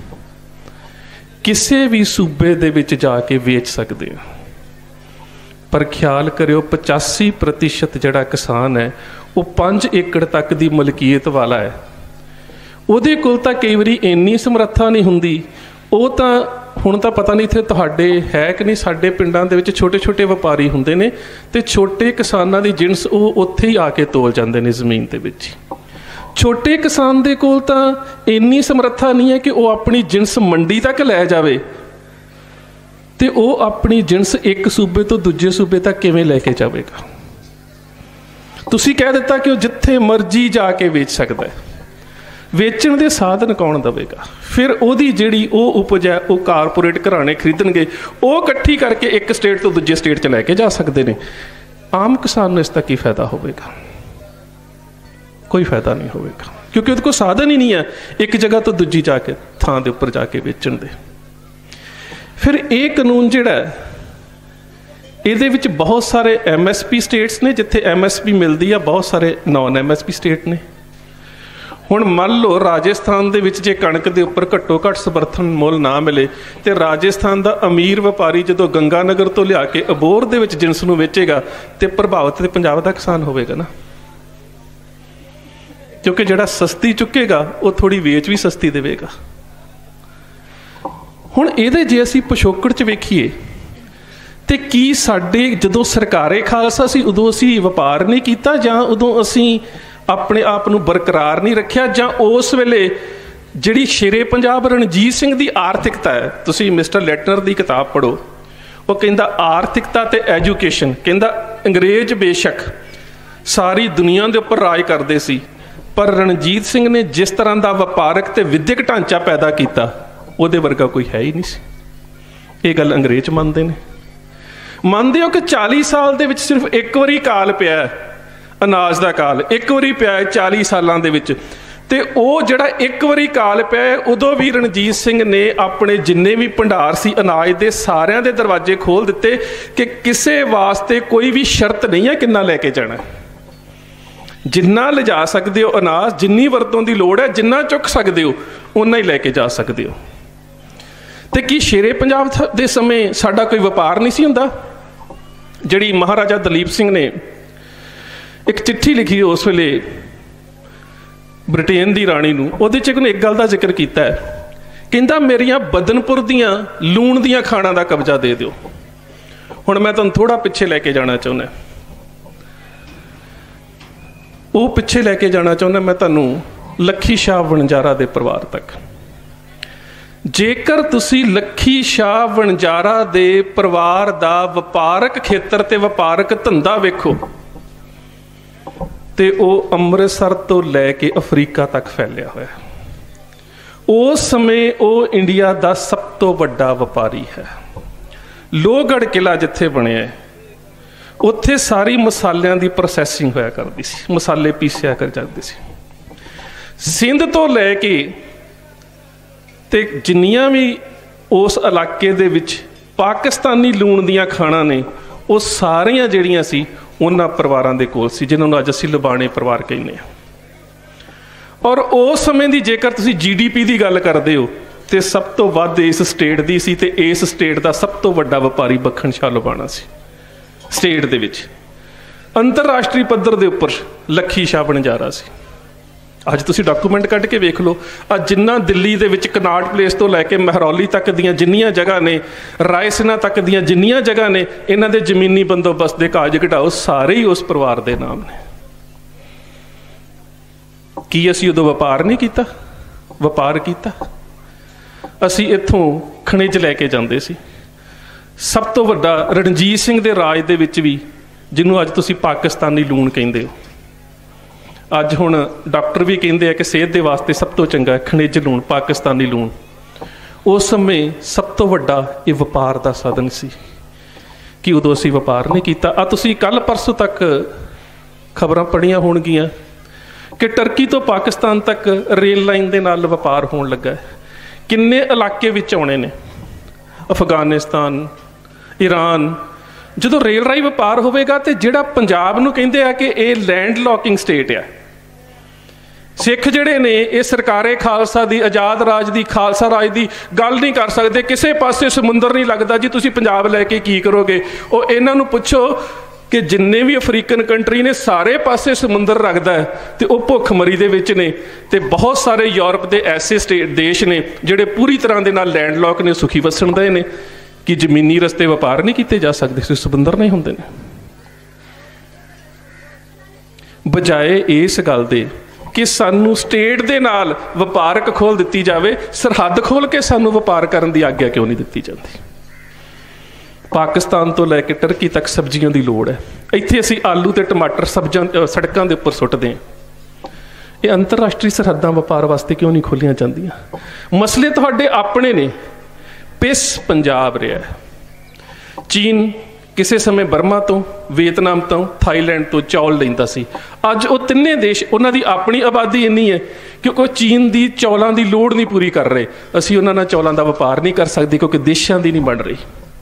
[SPEAKER 1] ਕਿਸੇ ਵੀ ਸੂਬੇ ਦੇ ਵਿੱਚ ਜਾ ਕੇ ਵੇਚ ਸਕਦੇ ਹਾਂ। ਪਰ ਖਿਆਲ ਕਰਿਓ ਪਚਾਸੀ ਪ੍ਰਤੀਸ਼ਤ ਜਿਹੜਾ ਕਿਸਾਨ ਹੈ ਉਹ ਪੰਜ ਏਕੜ ਤੱਕ ਦੀ ਮਲਕੀਅਤ ਵਾਲਾ ਹੈ। ਉਹਦੇ ਕੋਲ ਤਾਂ ਕਈ ਵਾਰੀ ਇੰਨੀ ਸਮਰੱਥਾ ਨਹੀਂ ਹੁੰਦੀ। ਉਹ ਤਾਂ ਹੁਣ ਤਾਂ ਪਤਾ ਨਹੀਂ ਇੱਥੇ ਤੁਹਾਡੇ ਹੈ ਕਿ ਨਹੀਂ, ਸਾਡੇ ਪਿੰਡਾਂ ਦੇ ਵਿੱਚ ਛੋਟੇ ਛੋਟੇ ਵਪਾਰੀ ਹੁੰਦੇ ਨੇ ਅਤੇ ਛੋਟੇ ਕਿਸਾਨਾਂ ਦੀ ਜਿਣਸ ਉਹ ਉੱਥੇ ਹੀ ਆ ਕੇ ਤੋਲ ਜਾਂਦੇ ਨੇ ਜ਼ਮੀਨ ਦੇ ਵਿੱਚ। ਛੋਟੇ ਕਿਸਾਨ ਦੇ ਕੋਲ ਤਾਂ ਇੰਨੀ ਸਮਰੱਥਾ ਨਹੀਂ ਹੈ ਕਿ ਉਹ ਆਪਣੀ ਜਿਣਸ ਮੰਡੀ ਤੱਕ ਲੈ ਜਾਵੇ, ਅਤੇ ਉਹ ਆਪਣੀ ਜਿਣਸ ਇੱਕ ਸੂਬੇ ਤੋਂ ਦੂਜੇ ਸੂਬੇ ਤੱਕ ਕਿਵੇਂ ਲੈ ਕੇ ਜਾਵੇਗਾ? ਤੁਸੀਂ ਕਹਿ ਦਿੱਤਾ ਕਿ ਉਹ ਜਿੱਥੇ ਮਰਜ਼ੀ ਜਾ ਕੇ ਵੇਚ ਸਕਦਾ ਹੈ। ਵੇਚਣ ਦੇ ਸਾਧਨ ਕੌਣ ਦੇਵੇਗਾ? ਫਿਰ ਉਹਦੀ ਜਿਹੜੀ ਉਹ ਉਪਜ ਹੈ ਉਹ ਕਾਰਪੋਰੇਟ ਘਰਾਣੇ ਖਰੀਦਣਗੇ, ਉਹ ਇਕੱਠੀ ਕਰਕੇ ਇੱਕ ਸਟੇਟ ਤੋਂ ਦੂਜੇ ਸਟੇਟ 'ਚ ਲੈ ਕੇ ਜਾ ਸਕਦੇ ਨੇ। ਆਮ ਕਿਸਾਨ ਨੂੰ ਇਸ ਦਾ ਕੀ ਫਾਇਦਾ ਹੋਵੇਗਾ? ਕੋਈ ਫਾਇਦਾ ਨਹੀਂ ਹੋਵੇਗਾ, ਕਿਉਂਕਿ ਉਹਦੇ ਕੋਲ ਸਾਧਨ ਹੀ ਨਹੀਂ ਹੈ ਇੱਕ ਜਗ੍ਹਾ ਤੋਂ ਦੂਜੀ ਜਾ ਕੇ ਥਾਂ ਦੇ ਉੱਪਰ ਜਾ ਕੇ ਵੇਚਣ ਦੇ। ਫਿਰ ਇਹ ਕਾਨੂੰਨ ਜਿਹੜਾ ਇਹਦੇ ਵਿੱਚ ਬਹੁਤ ਸਾਰੇ ਐਮ ਐਸ ਪੀ ਸਟੇਟਸ ਨੇ ਜਿੱਥੇ ਐਮ ਐਸ ਪੀ ਮਿਲਦੀ ਆ, ਬਹੁਤ ਸਾਰੇ non M S P state ਨੇ। ਹੁਣ ਮੰਨ ਲਓ ਰਾਜਸਥਾਨ ਦੇ ਵਿੱਚ ਜੇ ਕਣਕ ਦੇ ਉੱਪਰ ਘੱਟੋ ਘੱਟ ਸਮਰਥਨ ਮੁੱਲ ਨਾ ਮਿਲੇ ਅਤੇ ਰਾਜਸਥਾਨ ਦਾ ਅਮੀਰ ਵਪਾਰੀ ਜਦੋਂ ਗੰਗਾ ਨਗਰ ਤੋਂ ਲਿਆ ਕੇ ਅਬੋਹਰ ਦੇ ਵਿੱਚ ਜਿਣਸ ਨੂੰ ਵੇਚੇਗਾ ਅਤੇ ਪ੍ਰਭਾਵਿਤ ਤਾਂ ਪੰਜਾਬ ਦਾ ਕਿਸਾਨ ਹੋਵੇਗਾ ਨਾ, ਕਿਉਂਕਿ ਜਿਹੜਾ ਸਸਤੀ ਚੁੱਕੇਗਾ ਉਹ ਥੋੜ੍ਹੀ ਵੇਚ ਵੀ ਸਸਤੀ ਦੇਵੇਗਾ। ਹੁਣ ਇਹਦੇ ਜੇ ਅਸੀਂ ਪਿਛੋਕੜ 'ਚ ਵੇਖੀਏ ਅਤੇ ਕੀ ਸਾਡੇ ਜਦੋਂ ਸਰਕਾਰੇ ਖਾਲਸਾ ਸੀ ਉਦੋਂ ਅਸੀਂ ਵਪਾਰ ਨਹੀਂ ਕੀਤਾ, ਜਾਂ ਉਦੋਂ ਅਸੀਂ ਆਪਣੇ ਆਪ ਨੂੰ ਬਰਕਰਾਰ ਨਹੀਂ ਰੱਖਿਆ, ਜਾਂ ਉਸ ਵੇਲੇ ਜਿਹੜੀ ਸ਼ੇਰੇ ਪੰਜਾਬ ਰਣਜੀਤ ਸਿੰਘ ਦੀ ਆਰਥਿਕਤਾ ਹੈ, ਤੁਸੀਂ ਮਿਸਟਰ ਲੈਟਨਰ ਦੀ ਕਿਤਾਬ ਪੜ੍ਹੋ, ਉਹ ਕਹਿੰਦਾ ਆਰਥਿਕਤਾ ਅਤੇ ਐਜੂਕੇਸ਼ਨ, ਕਹਿੰਦਾ ਅੰਗਰੇਜ਼ ਬੇਸ਼ੱਕ ਸਾਰੀ ਦੁਨੀਆ ਦੇ ਉੱਪਰ ਰਾਜ ਕਰਦੇ ਸੀ, ਪਰ ਰਣਜੀਤ ਸਿੰਘ ਨੇ ਜਿਸ ਤਰ੍ਹਾਂ ਦਾ ਵਪਾਰਕ ਅਤੇ ਵਿੱਦਿਅਕ ਢਾਂਚਾ ਪੈਦਾ ਕੀਤਾ ਉਹਦੇ ਵਰਗਾ ਕੋਈ ਹੈ ਹੀ ਨਹੀਂ ਸੀ। ਇਹ ਗੱਲ ਅੰਗਰੇਜ਼ ਮੰਨਦੇ ਨੇ। ਮੰਨਦੇ ਹੋ ਕਿ ਚਾਲੀ ਸਾਲ ਦੇ ਵਿੱਚ ਸਿਰਫ ਇੱਕ ਵਾਰੀ ਕਾਲ ਪਿਆ ਅਨਾਜ ਦਾ, ਕਾਲ ਇੱਕ ਵਾਰੀ ਪਿਆ ਚਾਲੀ ਸਾਲਾਂ ਦੇ ਵਿੱਚ, ਅਤੇ ਉਹ ਜਿਹੜਾ ਇੱਕ ਵਾਰੀ ਕਾਲ ਪਿਆ ਉਦੋਂ ਵੀ ਰਣਜੀਤ ਸਿੰਘ ਨੇ ਆਪਣੇ ਜਿੰਨੇ ਵੀ ਭੰਡਾਰ ਸੀ ਅਨਾਜ ਦੇ ਸਾਰਿਆਂ ਦੇ ਦਰਵਾਜ਼ੇ ਖੋਲ੍ਹ ਦਿੱਤੇ ਕਿ ਕਿਸੇ ਵਾਸਤੇ ਕੋਈ ਵੀ ਸ਼ਰਤ ਨਹੀਂ ਹੈ ਕਿੰਨਾ ਲੈ ਕੇ ਜਾਣਾ, ਜਿੰਨਾ ਲਿਜਾ ਸਕਦੇ ਹੋ ਅਨਾਜ, ਜਿੰਨੀ ਵਰਤੋਂ ਦੀ ਲੋੜ ਹੈ ਜਿੰਨਾ ਚੁੱਕ ਸਕਦੇ ਹੋ ਓਨਾ ਹੀ ਲੈ ਕੇ ਜਾ ਸਕਦੇ ਹੋ। ਅਤੇ ਕੀ ਸ਼ੇਰੇ ਪੰਜਾਬ ਦੇ ਸਮੇਂ ਸਾਡਾ ਕੋਈ ਵਪਾਰ ਨਹੀਂ ਸੀ ਹੁੰਦਾ? ਜਿਹੜੀ ਮਹਾਰਾਜਾ ਦਲੀਪ ਸਿੰਘ ਨੇ ਇੱਕ ਚਿੱਠੀ ਲਿਖੀ ਉਸ ਵੇਲੇ ਬ੍ਰਿਟੇਨ ਦੀ ਰਾਣੀ ਨੂੰ, ਉਹਦੇ 'ਚ ਉਹਨੇ ਇੱਕ ਗੱਲ ਦਾ ਜ਼ਿਕਰ ਕੀਤਾ ਹੈ, ਕਹਿੰਦਾ ਮੇਰੀਆਂ ਬਦਨਪੁਰ ਦੀਆਂ ਲੂਣ ਦੀਆਂ ਖਾਣਾਂ ਦਾ ਕਬਜ਼ਾ ਦੇ ਦਿਓ। ਹੁਣ ਮੈਂ ਤੁਹਾਨੂੰ ਥੋੜ੍ਹਾ ਪਿੱਛੇ ਲੈ ਕੇ ਜਾਣਾ ਚਾਹੁੰਦਾ, ਉਹ ਪਿੱਛੇ ਲੈ ਕੇ ਜਾਣਾ ਚਾਹੁੰਦਾ ਮੈਂ ਤੁਹਾਨੂੰ ਲੱਖੀ ਸ਼ਾਹ ਵਣਜਾਰਾ ਦੇ ਪਰਿਵਾਰ ਤੱਕ। ਜੇਕਰ ਤੁਸੀਂ ਲੱਖੀ ਸ਼ਾਹ ਵਣਜਾਰਾ ਦੇ ਪਰਿਵਾਰ ਦਾ ਵਪਾਰਕ ਖੇਤਰ ਅਤੇ ਵਪਾਰਕ ਧੰਦਾ ਵੇਖੋ ਅਤੇ ਉਹ ਅੰਮ੍ਰਿਤਸਰ ਤੋਂ ਲੈ ਕੇ ਅਫਰੀਕਾ ਤੱਕ ਫੈਲਿਆ ਹੋਇਆ। ਉਸ ਸਮੇਂ ਉਹ ਇੰਡੀਆ ਦਾ ਸਭ ਤੋਂ ਵੱਡਾ ਵਪਾਰੀ ਹੈ। ਲੋਹਗੜ੍ਹ ਕਿਲ੍ਹਾ ਜਿੱਥੇ ਬਣਿਆ ਉੱਥੇ ਸਾਰੀ ਮਸਾਲਿਆਂ ਦੀ ਪ੍ਰੋਸੈਸਿੰਗ ਹੋਇਆ ਕਰਦੀ ਸੀ, ਮਸਾਲੇ ਪੀਸਿਆ ਕਰ ਜਾਂਦੇ ਸੀ। ਸਿੰਧ ਤੋਂ ਲੈ ਕੇ ਅਤੇ ਜਿੰਨੀਆਂ ਵੀ ਉਸ ਇਲਾਕੇ ਦੇ ਵਿੱਚ ਪਾਕਿਸਤਾਨੀ ਲੂਣ ਦੀਆਂ ਖਾਣਾਂ ਨੇ ਉਹ ਸਾਰੀਆਂ ਜਿਹੜੀਆਂ ਸੀ ਉਹਨਾਂ ਪਰਿਵਾਰਾਂ ਦੇ ਕੋਲ ਸੀ, ਜਿਨ੍ਹਾਂ ਨੂੰ ਅੱਜ ਅਸੀਂ ਲਬਾਣੇ ਪਰਿਵਾਰ ਕਹਿੰਦੇ ਹਾਂ। ਔਰ ਉਸ ਸਮੇਂ ਦੀ ਜੇਕਰ ਤੁਸੀਂ ਜੀ ਡੀ ਪੀ ਦੀ ਗੱਲ ਕਰਦੇ ਹੋ ਅਤੇ ਸਭ ਤੋਂ ਵੱਧ ਇਸ ਸਟੇਟ ਦੀ ਸੀ, ਅਤੇ ਇਸ ਸਟੇਟ ਦਾ ਸਭ ਤੋਂ ਵੱਡਾ ਵਪਾਰੀ ਬਖਣ ਸ਼ਾਹ ਲਬਾਣਾ ਸੀ। ਸਟੇਟ ਦੇ ਵਿੱਚ ਅੰਤਰਰਾਸ਼ਟਰੀ ਪੱਧਰ ਦੇ ਉੱਪਰ ਲੱਖੀ ਸ਼ਾਹ ਵਣਜਾਰਾ ਸੀ। ਅੱਜ ਤੁਸੀਂ ਡਾਕੂਮੈਂਟ ਕੱਢ ਕੇ ਵੇਖ ਲਓ, ਅੱਜ ਜਿੰਨਾ ਦਿੱਲੀ ਦੇ ਵਿੱਚ ਕਨਾਟ ਪਲੇਸ ਤੋਂ ਲੈ ਕੇ ਮਹਿਰੌਲੀ ਤੱਕ ਦੀਆਂ ਜਿੰਨੀਆਂ ਜਗ੍ਹਾ ਨੇ, ਰਾਇਸਨਾ ਤੱਕ ਦੀਆਂ ਜਿੰਨੀਆਂ ਜਗ੍ਹਾ ਨੇ, ਇਹਨਾਂ ਦੇ ਜ਼ਮੀਨੀ ਬੰਦੋਬਸਤ ਦੇ ਕਾਗਜ਼ ਘਟਾਓ, ਸਾਰੇ ਹੀ ਉਸ ਪਰਿਵਾਰ ਦੇ ਨਾਮ ਨੇ। ਕੀ ਅਸੀਂ ਉਦੋਂ ਵਪਾਰ ਨਹੀਂ ਕੀਤਾ? ਵਪਾਰ ਕੀਤਾ। ਅਸੀਂ ਇੱਥੋਂ ਖਣਿਜ ਲੈ ਕੇ ਜਾਂਦੇ ਸੀ। ਸਭ ਤੋਂ ਵੱਡਾ ਰਣਜੀਤ ਸਿੰਘ ਦੇ ਰਾਜ ਦੇ ਵਿੱਚ ਵੀ, ਜਿਹਨੂੰ ਅੱਜ ਤੁਸੀਂ ਪਾਕਿਸਤਾਨੀ ਲੂਣ ਕਹਿੰਦੇ ਹੋ, ਅੱਜ ਹੁਣ ਡਾਕਟਰ ਵੀ ਕਹਿੰਦੇ ਆ ਕਿ ਸਿਹਤ ਦੇ ਵਾਸਤੇ ਸਭ ਤੋਂ ਚੰਗਾ ਖਣਿਜ ਲੂਣ, ਪਾਕਿਸਤਾਨੀ ਲੂਣ। ਉਸ ਸਮੇਂ ਸਭ ਤੋਂ ਵੱਡਾ ਇਹ ਵਪਾਰ ਦਾ ਸਾਧਨ ਸੀ। ਕਿ ਉਦੋਂ ਅਸੀਂ ਵਪਾਰ ਨਹੀਂ ਕੀਤਾ? ਆ ਤੁਸੀਂ ਕੱਲ੍ਹ ਪਰਸੋਂ ਤੱਕ ਖਬਰਾਂ ਪੜ੍ਹੀਆਂ ਹੋਣਗੀਆਂ ਕਿ ਟਰਕੀ ਤੋਂ ਪਾਕਿਸਤਾਨ ਤੱਕ ਰੇਲ ਲਾਈਨ ਦੇ ਨਾਲ ਵਪਾਰ ਹੋਣ ਲੱਗਾ। ਕਿੰਨੇ ਇਲਾਕੇ ਵਿੱਚ ਆਉਣੇ ਨੇ, ਅਫਗਾਨਿਸਤਾਨ, ਈਰਾਨ। ਜਦੋਂ ਰੇਲ ਰਾਹੀਂ ਵਪਾਰ ਹੋਵੇਗਾ ਤੇ ਜਿਹੜਾ ਪੰਜਾਬ ਨੂੰ ਕਹਿੰਦੇ ਆ ਕਿ ਇਹ ਲੈਂਡ ਲੌਕਿੰਗ ਸਟੇਟ ਆ, ਸਿੱਖ ਜਿਹੜੇ ਨੇ ਇਹ ਸਰਕਾਰੇ ਖਾਲਸਾ ਦੀ, ਆਜ਼ਾਦ ਰਾਜ ਦੀ, ਖਾਲਸਾ ਰਾਜ ਦੀ ਗੱਲ ਨਹੀਂ ਕਰ ਸਕਦੇ। ਕਿਸੇ ਪਾਸੇ ਸਮੁੰਦਰ ਨਹੀਂ ਲੱਗਦਾ ਜੀ, ਤੁਸੀਂ ਪੰਜਾਬ ਲੈ ਕੇ ਕੀ ਕਰੋਗੇ? ਉਹ ਇਹਨਾਂ ਨੂੰ ਪੁੱਛੋ ਕਿ ਜਿੰਨੇ ਵੀ ਅਫਰੀਕਨ ਕੰਟਰੀ ਨੇ ਸਾਰੇ ਪਾਸੇ ਸਮੁੰਦਰ ਰੱਖਦਾ ਹੈ ਤੇ ਉਹ ਭੁੱਖਮਰੀ ਦੇ ਵਿੱਚ ਨੇ। ਤੇ ਬਹੁਤ ਸਾਰੇ ਯੂਰਪ ਦੇ ਐਸੇ ਸਟੇਟ ਦੇਸ਼ ਨੇ ਜਿਹੜੇ ਪੂਰੀ ਤਰ੍ਹਾਂ ਦੇ ਨਾਲ ਲੈਂਡ ਲੌਕ ਨੇ, ਸੁਖੀ ਵਸਣ ਦੇ ਨੇ। ਕਿ ਜ਼ਮੀਨੀ ਰਸਤੇ ਵਪਾਰ ਨਹੀਂ ਕੀਤੇ ਜਾ ਸਕਦੇ ਸੀ, ਸਮੁੰਦਰ ਨਹੀਂ ਹੁੰਦੇ ਨੇ। ਬਜਾਏ ਇਸ ਗੱਲ ਦੇ ਕਿ ਸਾਨੂੰ ਸਟੇਟ ਦੇ ਨਾਲ ਵਪਾਰਕ ਖੋਲ੍ਹ ਦਿੱਤੀ ਜਾਵੇ, ਸਰਹੱਦ ਖੋਲ੍ਹ ਕੇ ਸਾਨੂੰ ਵਪਾਰ ਕਰਨ ਦੀ ਆਗਿਆ ਕਿਉਂ ਨਹੀਂ ਦਿੱਤੀ ਜਾਂਦੀ? ਪਾਕਿਸਤਾਨ ਤੋਂ ਲੈ ਕੇ ਟਰਕੀ ਤੱਕ ਸਬਜ਼ੀਆਂ ਦੀ ਲੋੜ ਹੈ। ਇੱਥੇ ਅਸੀਂ ਆਲੂ ਤੇ ਟਮਾਟਰ ਸਬਜ਼ੀਆਂ ਸੜਕਾਂ ਦੇ ਉੱਪਰ ਸੁੱਟਦੇ ਹਾਂ। ਇਹ ਅੰਤਰਰਾਸ਼ਟਰੀ ਸਰਹੱਦਾਂ ਵਪਾਰ ਵਾਸਤੇ ਕਿਉਂ ਨਹੀਂ ਖੋਲ੍ਹੀਆਂ ਜਾਂਦੀਆਂ? ਮਸਲੇ ਤੁਹਾਡੇ ਆਪਣੇ ਨੇ। ਪਿਸ ਪੰਜਾਬ ਰਿਹਾ। ਚੀਨ ਕਿਸੇ ਸਮੇਂ ਬਰਮਾ ਤੋਂ, ਵੀਅਤਨਾਮ ਤੋਂ, ਥਾਈਲੈਂਡ ਤੋਂ ਚੌਲ ਲੈਂਦਾ ਸੀ। ਅੱਜ ਉਹ ਤਿੰਨੇ ਦੇਸ਼, ਉਹਨਾਂ ਦੀ ਆਪਣੀ ਆਬਾਦੀ ਇੰਨੀ ਹੈ ਕਿਉਂਕਿ ਉਹ ਚੀਨ ਦੀ ਚੌਲਾਂ ਦੀ ਲੋੜ ਨਹੀਂ ਪੂਰੀ ਕਰ ਰਹੇ। ਅਸੀਂ ਉਹਨਾਂ ਨਾਲ ਚੌਲਾਂ ਦਾ ਵਪਾਰ ਨਹੀਂ ਕਰ ਸਕਦੇ ਕਿਉਂਕਿ ਦੇਸ਼ਾਂ ਦੀ ਨਹੀਂ ਬਣ ਰਹੀ।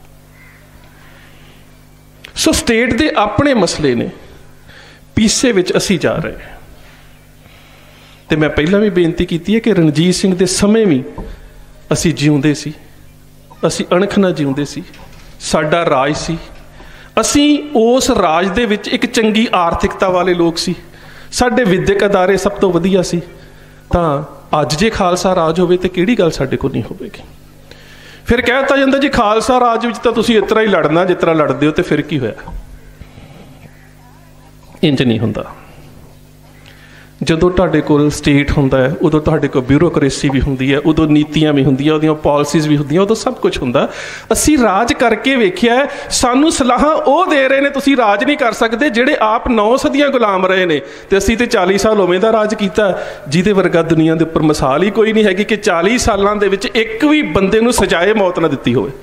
[SPEAKER 1] ਸੋ ਸਟੇਟ ਦੇ ਆਪਣੇ ਮਸਲੇ ਨੇ, ਪੀਸੇ ਵਿੱਚ ਅਸੀਂ ਜਾ ਰਹੇ ਹਾਂ। ਤੇ ਮੈਂ ਪਹਿਲਾਂ ਵੀ ਬੇਨਤੀ ਕੀਤੀ ਹੈ ਕਿ ਰਣਜੀਤ ਸਿੰਘ ਦੇ ਸਮੇਂ ਵੀ ਅਸੀਂ ਜਿਉਂਦੇ ਸੀ, ਅਸੀਂ ਅਣਖ ਨਾਲ ਜਿਉਂਦੇ ਸੀ, ਸਾਡਾ ਰਾਜ ਸੀ। ਅਸੀਂ ਉਸ ਰਾਜ ਦੇ ਵਿੱਚ ਇੱਕ ਚੰਗੀ ਆਰਥਿਕਤਾ ਵਾਲੇ ਲੋਕ ਸੀ, ਸਾਡੇ ਵਿਦਿਅਕ ਅਦਾਰੇ ਸਭ ਤੋਂ ਵਧੀਆ ਸੀ। ਤਾਂ ਅੱਜ ਜੇ ਖਾਲਸਾ ਰਾਜ ਹੋਵੇ ਤਾਂ ਕਿਹੜੀ ਗੱਲ ਸਾਡੇ ਕੋਲ ਨਹੀਂ ਹੋਵੇਗੀ? ਫਿਰ ਕਹਿ ਦਿੱਤਾ ਜਾਂਦਾ ਜੀ ਖਾਲਸਾ ਰਾਜ ਵਿੱਚ ਤਾਂ ਤੁਸੀਂ ਇਸ ਤਰ੍ਹਾਂ ਹੀ ਲੜਨਾ ਜਿਸ ਤਰ੍ਹਾਂ ਲੜਦੇ ਹੋ, ਤੇ ਫਿਰ ਕੀ ਹੋਇਆ? ਇੰਜ ਨਹੀਂ ਹੁੰਦਾ। ਜਦੋਂ ਤੁਹਾਡੇ ਕੋਲ ਸਟੇਟ ਹੁੰਦਾ ਹੈ ਉਦੋਂ ਤੁਹਾਡੇ ਕੋਲ ਬਿਊਰੋਕਰੇਸੀ ਵੀ ਹੁੰਦੀ ਹੈ, ਉਦੋਂ ਨੀਤੀਆਂ ਵੀ ਹੁੰਦੀਆਂ, ਉਹਦੀਆਂ ਪਾਲਿਸੀਜ਼ ਵੀ ਹੁੰਦੀਆਂ, ਉਦੋਂ ਸਭ ਕੁਝ ਹੁੰਦਾ। ਅਸੀਂ ਰਾਜ ਕਰਕੇ ਵੇਖਿਆ, ਸਾਨੂੰ ਸਲਾਹਾਂ ਉਹ ਦੇ ਰਹੇ ਨੇ ਤੁਸੀਂ ਰਾਜ ਨਹੀਂ ਕਰ ਸਕਦੇ ਜਿਹੜੇ ਆਪ ਨੌ ਸਦੀਆਂ ਗੁਲਾਮ ਰਹੇ ਨੇ। ਤੇ ਅਸੀਂ ਤੇ ਚਾਲੀ ਸਾਲ ਉਵੇਂ ਦਾ ਰਾਜ ਕੀਤਾ ਜਿਹਦੇ ਵਰਗਾ ਦੁਨੀਆ ਦੇ ਉੱਪਰ ਮਿਸਾਲ ਹੀ ਕੋਈ ਨਹੀਂ ਹੈਗੀ ਕਿ ਚਾਲੀ ਸਾਲਾਂ ਦੇ ਵਿੱਚ ਇੱਕ ਵੀ ਬੰਦੇ ਨੂੰ ਸਜ਼ਾਏ ਮੌਤ ਨਾ ਦਿੱਤੀ ਹੋਵੇ,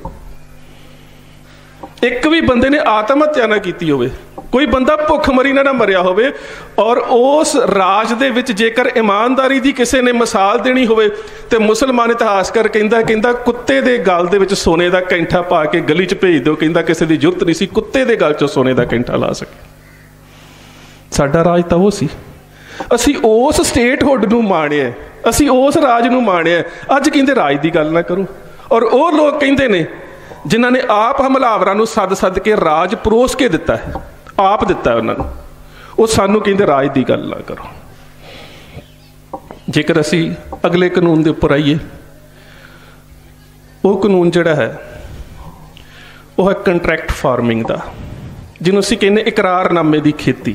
[SPEAKER 1] ਇੱਕ ਵੀ ਬੰਦੇ ਨੇ ਆਤਮ ਹੱਤਿਆ ਨਾ ਕੀਤੀ ਹੋਵੇ, ਕੋਈ ਬੰਦਾ ਭੁੱਖਮਰੀ ਨਾਲ ਨਾ ਮਰਿਆ ਹੋਵੇ। ਔਰ ਉਸ ਰਾਜ ਦੇ ਵਿੱਚ ਜੇਕਰ ਇਮਾਨਦਾਰੀ ਦੀ ਕਿਸੇ ਨੇ ਮਿਸਾਲ ਦੇਣੀ ਹੋਵੇ ਤੇ ਮੁਸਲਮਾਨ ਇਤਿਹਾਸਕਾਰ ਕਹਿੰਦਾ ਕਹਿੰਦਾ ਕੁੱਤੇ ਦੇ ਗਲ ਦੇ ਵਿੱਚ ਸੋਨੇ ਦਾ ਕੈਂਠਾ ਪਾ ਕੇ ਗਲੀ 'ਚ ਭੇਜ ਦਿਓ। ਕਹਿੰਦਾ ਕਿਸੇ ਦੀ ਜ਼ਰੂਰਤ ਨਹੀਂ ਸੀ ਕੁੱਤੇ ਦੇ ਗਲ 'ਚੋਂ ਸੋਨੇ ਦਾ ਕੈਂਠਾ ਲਾ ਸਕੇ। ਸਾਡਾ ਰਾਜ ਤਾਂ ਉਹ ਸੀ। ਅਸੀਂ ਉਸ ਸਟੇਟਹੁੱਡ ਨੂੰ ਮਾਣਿਆ, ਅਸੀਂ ਉਸ ਰਾਜ ਨੂੰ ਮਾਣਿਆ। ਅੱਜ ਕਹਿੰਦੇ ਰਾਜ ਦੀ ਗੱਲ ਨਾ ਕਰੋ। ਔਰ ਉਹ ਲੋਕ ਕਹਿੰਦੇ ਨੇ ਜਿਨ੍ਹਾਂ ਨੇ ਆਪ ਹਮਲਾਵਰਾਂ ਨੂੰ ਸੱਦ ਸੱਦ ਕੇ ਰਾਜ ਪਰੋਸ ਕੇ ਦਿੱਤਾ ਹੈ, ਆਪ ਦਿੱਤਾ ਉਹਨਾਂ ਨੂੰ, ਉਹ ਸਾਨੂੰ ਕਹਿੰਦੇ ਰਾਜ ਦੀ ਗੱਲ ਨਾ ਕਰੋ। ਜੇਕਰ ਅਸੀਂ ਅਗਲੇ ਕਾਨੂੰਨ ਦੇ ਉੱਪਰ ਆਈਏ, ਉਹ ਕਾਨੂੰਨ ਜਿਹੜਾ ਹੈ ਉਹ ਹੈ ਕੰਟਰੈਕਟ ਫਾਰਮਿੰਗ ਦਾ, ਜਿਹਨੂੰ ਅਸੀਂ ਕਹਿੰਦੇ ਇਕਰਾਰਨਾਮੇ ਦੀ ਖੇਤੀ।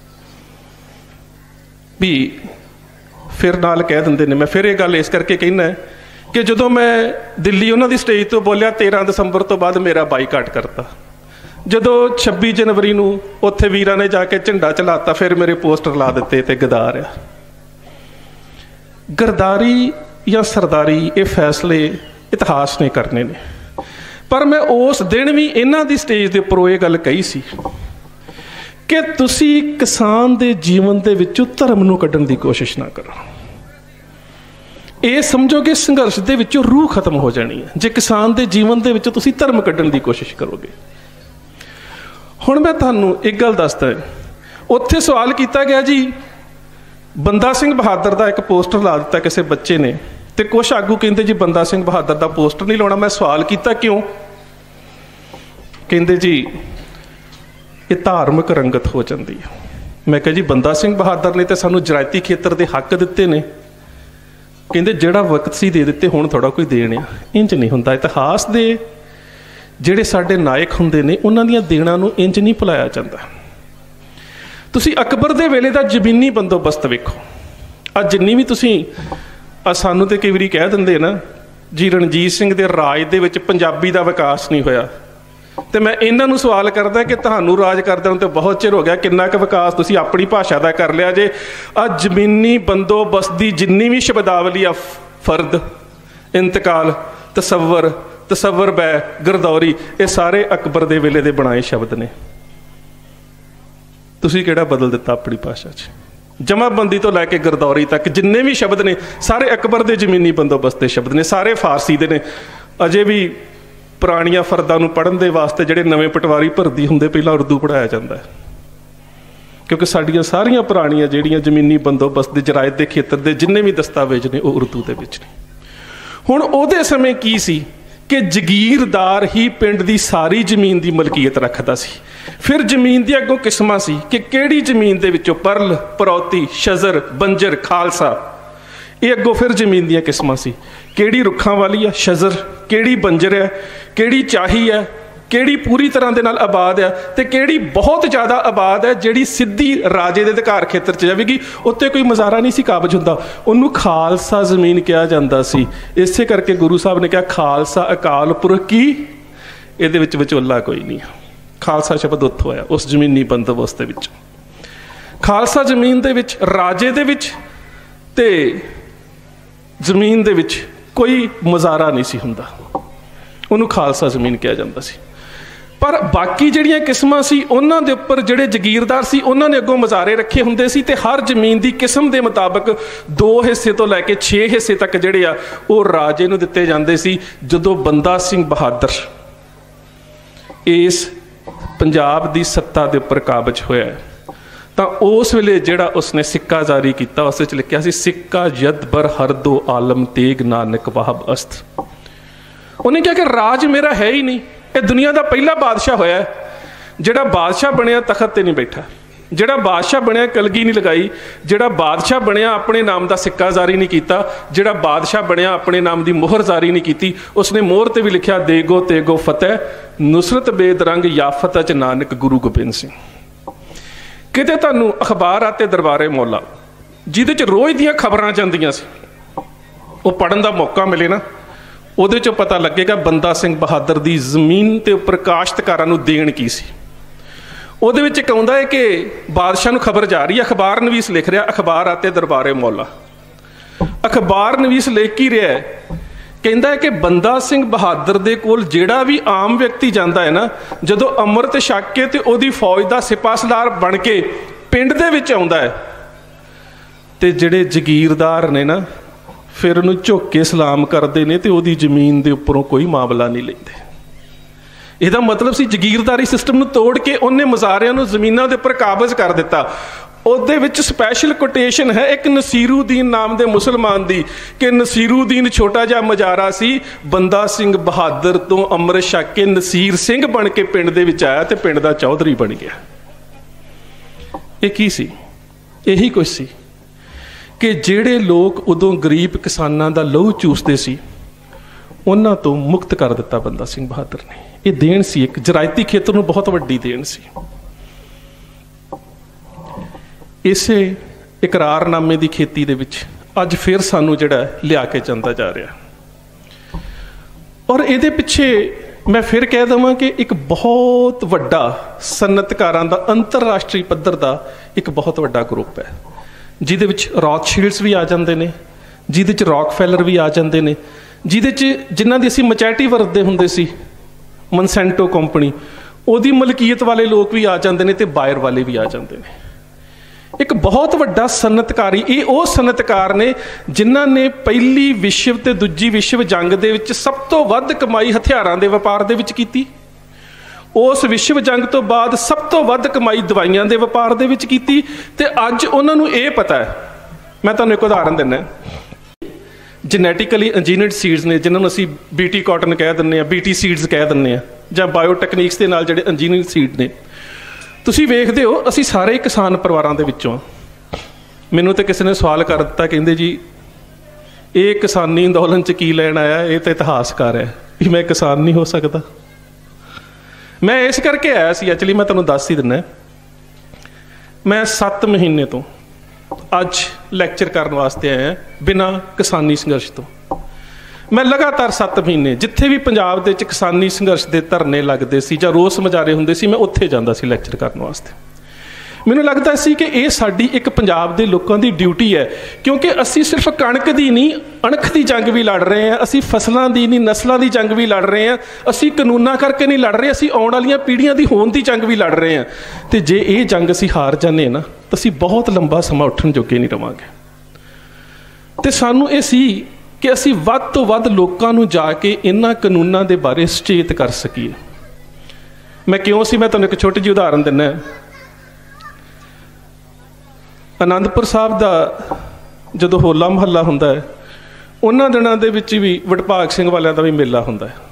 [SPEAKER 1] ਵੀ ਫਿਰ ਨਾਲ ਕਹਿ ਦਿੰਦੇ ਨੇ, ਮੈਂ ਫਿਰ ਇਹ ਗੱਲ ਇਸ ਕਰਕੇ ਕਹਿੰਦਾ ਕਿ ਜਦੋਂ ਮੈਂ ਦਿੱਲੀ ਉਹਨਾਂ ਦੀ ਸਟੇਜ ਤੋਂ ਬੋਲਿਆ ਤੇਰ੍ਹਾਂ ਦਸੰਬਰ ਤੋਂ ਬਾਅਦ ਮੇਰਾ ਬਾਈਕਾਟ ਕਰਤਾ। ਜਦੋਂ ਛੱਬੀ ਜਨਵਰੀ ਨੂੰ ਉੱਥੇ ਵੀਰਾਂ ਨੇ ਜਾ ਕੇ ਝੰਡਾ ਚਲਾਤਾ, ਫਿਰ ਮੇਰੇ ਪੋਸਟਰ ਲਾ ਦਿੱਤੇ ਤੇ ਗਦਾਰ ਆ। ਗਰਦਾਰੀ ਜਾਂ ਸਰਦਾਰੀ ਇਹ ਫੈਸਲੇ ਇਤਿਹਾਸ ਨੇ ਕਰਨੇ ਨੇ। ਪਰ ਮੈਂ ਉਸ ਦਿਨ ਵੀ ਇਹਨਾਂ ਦੀ ਸਟੇਜ ਦੇ ਉੱਪਰੋਂ ਇਹ ਗੱਲ ਕਹੀ ਸੀ ਕਿ ਤੁਸੀਂ ਕਿਸਾਨ ਦੇ ਜੀਵਨ ਦੇ ਵਿੱਚੋਂ ਧਰਮ ਨੂੰ ਕੱਢਣ ਦੀ ਕੋਸ਼ਿਸ਼ ਨਾ ਕਰੋ। ਇਹ ਸਮਝੋ ਕਿ ਸੰਘਰਸ਼ ਦੇ ਵਿੱਚੋਂ ਰੂਹ ਖਤਮ ਹੋ ਜਾਣੀ ਹੈ ਜੇ ਕਿਸਾਨ ਦੇ ਜੀਵਨ ਦੇ ਵਿੱਚੋਂ ਤੁਸੀਂ ਧਰਮ ਕੱਢਣ ਦੀ ਕੋਸ਼ਿਸ਼ ਕਰੋਗੇ। ਹੁਣ ਮੈਂ ਤੁਹਾਨੂੰ ਇੱਕ ਗੱਲ ਦੱਸਦਾ, ਉੱਥੇ ਸਵਾਲ ਕੀਤਾ ਗਿਆ ਜੀ ਬੰਦਾ ਸਿੰਘ ਬਹਾਦਰ ਦਾ ਇੱਕ ਪੋਸਟਰ ਲਾ ਦਿੱਤਾ ਕਿਸੇ ਬੱਚੇ ਨੇ, ਤੇ ਕੁਛ ਆਗੂ ਕਹਿੰਦੇ ਜੀ ਬੰਦਾ ਸਿੰਘ ਬਹਾਦਰ ਦਾ ਪੋਸਟਰ ਨਹੀਂ ਲਾਉਣਾ। ਮੈਂ ਸਵਾਲ ਕੀਤਾ ਕਿਉਂ? ਕਹਿੰਦੇ ਜੀ ਇਹ ਧਾਰਮਿਕ ਰੰਗਤ ਹੋ ਜਾਂਦੀ ਹੈ। मैं कहा जी बंदा सिंह बहादुर ने तो सानू जरायती खेतर के हक दिते ने, कहते जिहड़ा वक्त सी दे दिते, हुण थोड़ा कोई देण आ। इंज नहीं हुंदा। इतिहास दे जिहड़े साडे नायक हुंदे ने उन्हां दीयां देणां नूं इंज नहीं भुलाया जांदा। तुसीं अकबर दे वेले दा जमीनी बंदोबस्त वेखो। अज जिन्नी भी तुसीं सानू तो कई वारी कह दिंदे ना जी रणजीत सिंह दे राज दे विच पंजाबी दा विकास नहीं होया, तो मैं इन्हां नूं सवाल करदा कि तुहानूं राज करदे तो बहुत चिर हो गया, किन्ना क विकास तुसीं अपनी भाषा दा कर लिया जे? आ जमीनी बंदोबस्त दी जिन्नी भी शब्दावली आ, फर्द, इंतकाल, तसव्वर, तसव्वर बै, गिरदौरी, ये सारे अकबर दे वेले दे बनाए शब्द ने। तुसीं किहड़ा बदल दिता अपनी भाषा च? जमाबंदी तो लैके गिरदौरी तक जिन्ने भी शब्द ने सारे अकबर के जमीनी बंदोबस्त के शब्द ने, सारे फारसी दे ने। अजे भी पुरानिया फर्दां नूं पढ़न दे वास्ते जिहड़े नवें पटवारी भरती हुंदे पहलां उर्दू पढ़ाया जाता है, क्योंकि साडियां सारियां पुरानियां जिहड़ियां जमीनी बंदोबस्त दे जरायत के खेतर के जिन्ने भी दस्तावेज ने वो उर्दू दे विच ने। हुण उहदे समय की सी कि जगीरदार ही पिंड की सारी जमीन की मलकीयत रखता सी। फिर जमीन दी अगों किस्मां सी कि किहड़ी जमीन दे विचों परल, परौती, शजर, बंजर, खालसा, ये अगों फिर जमीन दी किस्मां सी। किहड़ी रुखां वाली है शजर, किहड़ी बंजर है, किहड़ी चाही है, किहड़ी पूरी तरह दे नाल आबाद है, ते किहड़ी बहुत ज़्यादा आबाद है जिहड़ी सीधी राजे दे अधिकार खेतर च जावेगी। उत्ते कोई मज़ारा नहीं सी काबज हुंदा, उन्होंने खालसा जमीन कहा जाता सी। इसे करके गुरु साहब ने कहा खालसा अकाल पुरख की, इहदे विच विचोला कोई नहीं। खालसा शब्द उत्थों आया, उस जमीनी बंदोबस्त दे विच। खालसा जमीन दे विच राजे दे विच ते जमीन दे विच कोई मज़ारा नहीं सी हुंदा, उन्होंने खालसा जमीन कहा जाता सी। पर बाकी जिहड़ियां किस्मां सी उन्हां दे उपर जिहड़े जगीरदार सी उन्हां ने अगों मज़ारे रखे हुंदे सी, ते हर जमीन की किस्म के मुताबिक दो हिस्से तो लैके छे हिस्से तक जिहड़े आ वो राजे नूं दित्ते जांदे सी। जदों बंदा सिंह बहादुर इस पंजाब की सत्ता के उपर काबज होया तो उस वेले जिहड़ा उसने सिक्का जारी किया उस विच लिखिया सी सिक्का यद बर हर दो आलम तेग नानक वाहब अस्त। उन्हें कहा कि राज मेरा है ही नहीं, ये दुनिया का पहला बादशाह होया, जिहड़ा बादशाह बनया तखत ते नहीं बैठा, जिहड़ा बादशाह बनया कलगी नहीं लगाई, जिहड़ा बादशाह बनया अपने नाम का सिक्का जारी नहीं किया, जिहड़ा बादशाह बनया अपने नाम की मोहर जारी नहीं की। उसने मोहर ते भी लिखा देगो तेगो फतेह नुसरत बेदरंग याफत च नानक गुरु गोबिंद सिंह। किते तुहानूं अखबार आते दरबारे मौला जिहदे च रोज़ दियां खबरां जांदियां सी, वो पढ़न का मौका मिले ना, ਉਹਦੇ ਚੋਂ पता लगेगा बंदा सिंह बहादुर की जमीन के उपर काश्तकारां नूं देण की सी। ਉਹਦੇ ਵਿੱਚ ਇੱਕ ਆਉਂਦਾ है कि बादशाह नूं खबर जा रही है, अखबार नवीस लिख रहा अखबार आते दरबारे मौला। अखबार नवीस लिख ही रहा है, कहता है कि बंदा सिंह बहादुर दे कोल जिहड़ा भी आम व्यक्ति जाता है ना, जदों अमृत छक के ते ओहदी फौज का सिपा सलार बन के पिंड दे विच आउंदा है, ते जिहड़े जगीरदार ने ना फिर उन्होंने झुक के सलाम करते हैं तो वही जमीन के उपरों कोई मामला नहीं लेते। इसका मतलब सी जगीरदारी सिस्टम नूं तोड़ के उन्हें मज़ारियां नूं जमीनां दे उपर काबज कर दिता। ਉਹਦੇ ਵਿੱਚ स्पैशल कोटेशन है एक नसीरुद्दीन नाम के मुसलमान की कि नसीरुद्दीन छोटा जिहा मजारा सी, बंदा सिंह बहादुर तो अमृत छक के नसीर सिंह बन के पिंड दे विच आया तो पिंड का चौधरी बन गया। ये की सी? यही कुछ सी कि जिहड़े लोग उदों गरीब किसानां दा लहू चूसते सी उन्हां तो मुक्त कर दिता बंदा सिंह बहादुर ने। ये देन सी, एक जरायती खेतर नूं बहुत वड्डी देन सी। इसे इकरारनामे की खेती दे विच अज फिर सानू जिहड़ा लिया के चलता जा रहा। और इहदे पिछे मैं फिर कह देवां कि एक बहुत वड्डा सनतकारां दा अंतरराष्ट्रीय पद्धर दा एक बहुत वड्डा ग्रुप है, जिहदे विच रॉथशील्ड्स भी आ जांदे ने, जिहदे च रॉकफेलर भी आ जांदे ने, जिहदे च जिन्हां दी असीं मचैटी वरतदे हुंदे सी मनसेंटो कंपनी, उहदी मलकीयत वाले लोग भी आ जांदे ने ते बायर वाले भी आ जांदे ने। एक बहुत वड्डा सनतकारी, ये वो सनतकार ने जिन्हां ने पहली विश्व ते दूजी विश्व जंग दे विच सब तो वध कमाई हथियारां दे वपार दे विच कीती। उस विश्व जंग तो बाद सब तो वध कमाई दवाइयां दे वपार दे विच कीती। ते अज उन्हां नूं ये पता है, मैं तुहानूं एक उदाहरण दिंदा, जेनैटिकली इंजीनियर्ड सीड्स ने जिन्हां नूं असीं बीटी कॉटन कह दिंदे आ, बीटी सीड्स कह दिंदे आ, जां बायोटैकनीक्स दे नाल जिहड़े इंजीनियर्ड सीड ने, ਤੁਸੀਂ ਵੇਖਦੇ ਹੋ ਅਸੀਂ ਸਾਰੇ ਕਿਸਾਨ ਪਰਿਵਾਰਾਂ ਦੇ ਵਿੱਚੋਂ। ਮੈਨੂੰ ਤਾਂ ਕਿਸੇ ਨੇ ਸਵਾਲ ਕਰ ਦਿੱਤਾ, ਕਹਿੰਦੇ ਜੀ ਇਹ ਕਿਸਾਨੀ ਅੰਦੋਲਨ 'ਚ ਕੀ ਲੈਣ ਆਇਆ, ਇਹ ਤਾਂ ਇਤਿਹਾਸਕਾਰ ਹੈ, ਵੀ ਮੈਂ ਕਿਸਾਨ ਨਹੀਂ ਹੋ ਸਕਦਾ। ਮੈਂ ਇਸ ਕਰਕੇ ਆਇਆ ਸੀ, ਐਕਚੁਅਲੀ ਮੈਂ ਤੁਹਾਨੂੰ ਦੱਸ ਹੀ ਦਿੰਦਾ, ਮੈਂ ਸੱਤ ਮਹੀਨੇ ਤੋਂ ਅੱਜ ਲੈਕਚਰ ਕਰਨ ਵਾਸਤੇ ਆਇਆ ਬਿਨਾਂ ਕਿਸਾਨੀ ਸੰਘਰਸ਼ ਤੋਂ। ਮੈਂ ਲਗਾਤਾਰ ਸੱਤ ਮਹੀਨੇ ਜਿੱਥੇ ਵੀ ਪੰਜਾਬ ਦੇ ਵਿੱਚ ਕਿਸਾਨੀ ਸੰਘਰਸ਼ ਦੇ ਧਰਨੇ ਲੱਗਦੇ ਸੀ ਜਾਂ ਰੋਸ ਮੁਜ਼ਾਹਰੇ ਹੁੰਦੇ ਸੀ, ਮੈਂ ਉੱਥੇ ਜਾਂਦਾ ਸੀ ਲੈਕਚਰ ਕਰਨ ਵਾਸਤੇ। ਮੈਨੂੰ ਲੱਗਦਾ ਸੀ ਕਿ ਇਹ ਸਾਡੀ ਇੱਕ ਪੰਜਾਬ ਦੇ ਲੋਕਾਂ ਦੀ ਡਿਊਟੀ ਹੈ, ਕਿਉਂਕਿ ਅਸੀਂ ਸਿਰਫ ਕਣਕ ਦੀ ਨਹੀਂ ਅਣਖ ਦੀ ਜੰਗ ਵੀ ਲੜ ਰਹੇ ਹਾਂ, ਅਸੀਂ ਫਸਲਾਂ ਦੀ ਨਹੀਂ ਨਸਲਾਂ ਦੀ ਜੰਗ ਵੀ ਲੜ ਰਹੇ ਹਾਂ, ਅਸੀਂ ਕਾਨੂੰਨਾਂ ਕਰਕੇ ਨਹੀਂ ਲੜ ਰਹੇ, ਅਸੀਂ ਆਉਣ ਵਾਲੀਆਂ ਪੀੜ੍ਹੀਆਂ ਦੀ ਹੋਂਦ ਦੀ ਜੰਗ ਵੀ ਲੜ ਰਹੇ ਹਾਂ। ਅਤੇ ਜੇ ਇਹ ਜੰਗ ਅਸੀਂ ਹਾਰ ਜਾਂਦੇ ਨਾ ਤਾਂ ਅਸੀਂ ਬਹੁਤ ਲੰਬਾ ਸਮਾਂ ਉੱਠਣ ਜੋਗੇ ਨਹੀਂ ਰਵਾਂਗੇ। ਅਤੇ ਸਾਨੂੰ ਇਹ ਸੀ ਕਿ ਅਸੀਂ ਵੱਧ ਤੋਂ ਵੱਧ ਲੋਕਾਂ ਨੂੰ ਜਾ ਕੇ ਇਹਨਾਂ ਕਾਨੂੰਨਾਂ ਦੇ ਬਾਰੇ ਸੁਚੇਤ ਕਰ ਸਕੀਏ। ਮੈਂ ਕਿਉਂ ਸੀ, ਮੈਂ ਤੁਹਾਨੂੰ ਇੱਕ ਛੋਟੀ ਜਿਹੀ ਉਦਾਹਰਨ ਦਿੰਦਾ। ਅਨੰਦਪੁਰ ਸਾਹਿਬ ਦਾ ਜਦੋਂ ਹੋਲਾ ਮਹੱਲਾ ਹੁੰਦਾ ਹੈ, ਉਹਨਾਂ ਦਿਨਾਂ ਦੇ ਵਿੱਚ ਵੀ ਵਡਭਾਗ ਸਿੰਘ ਵਾਲਿਆਂ ਦਾ ਵੀ ਮੇਲਾ ਹੁੰਦਾ ਹੈ।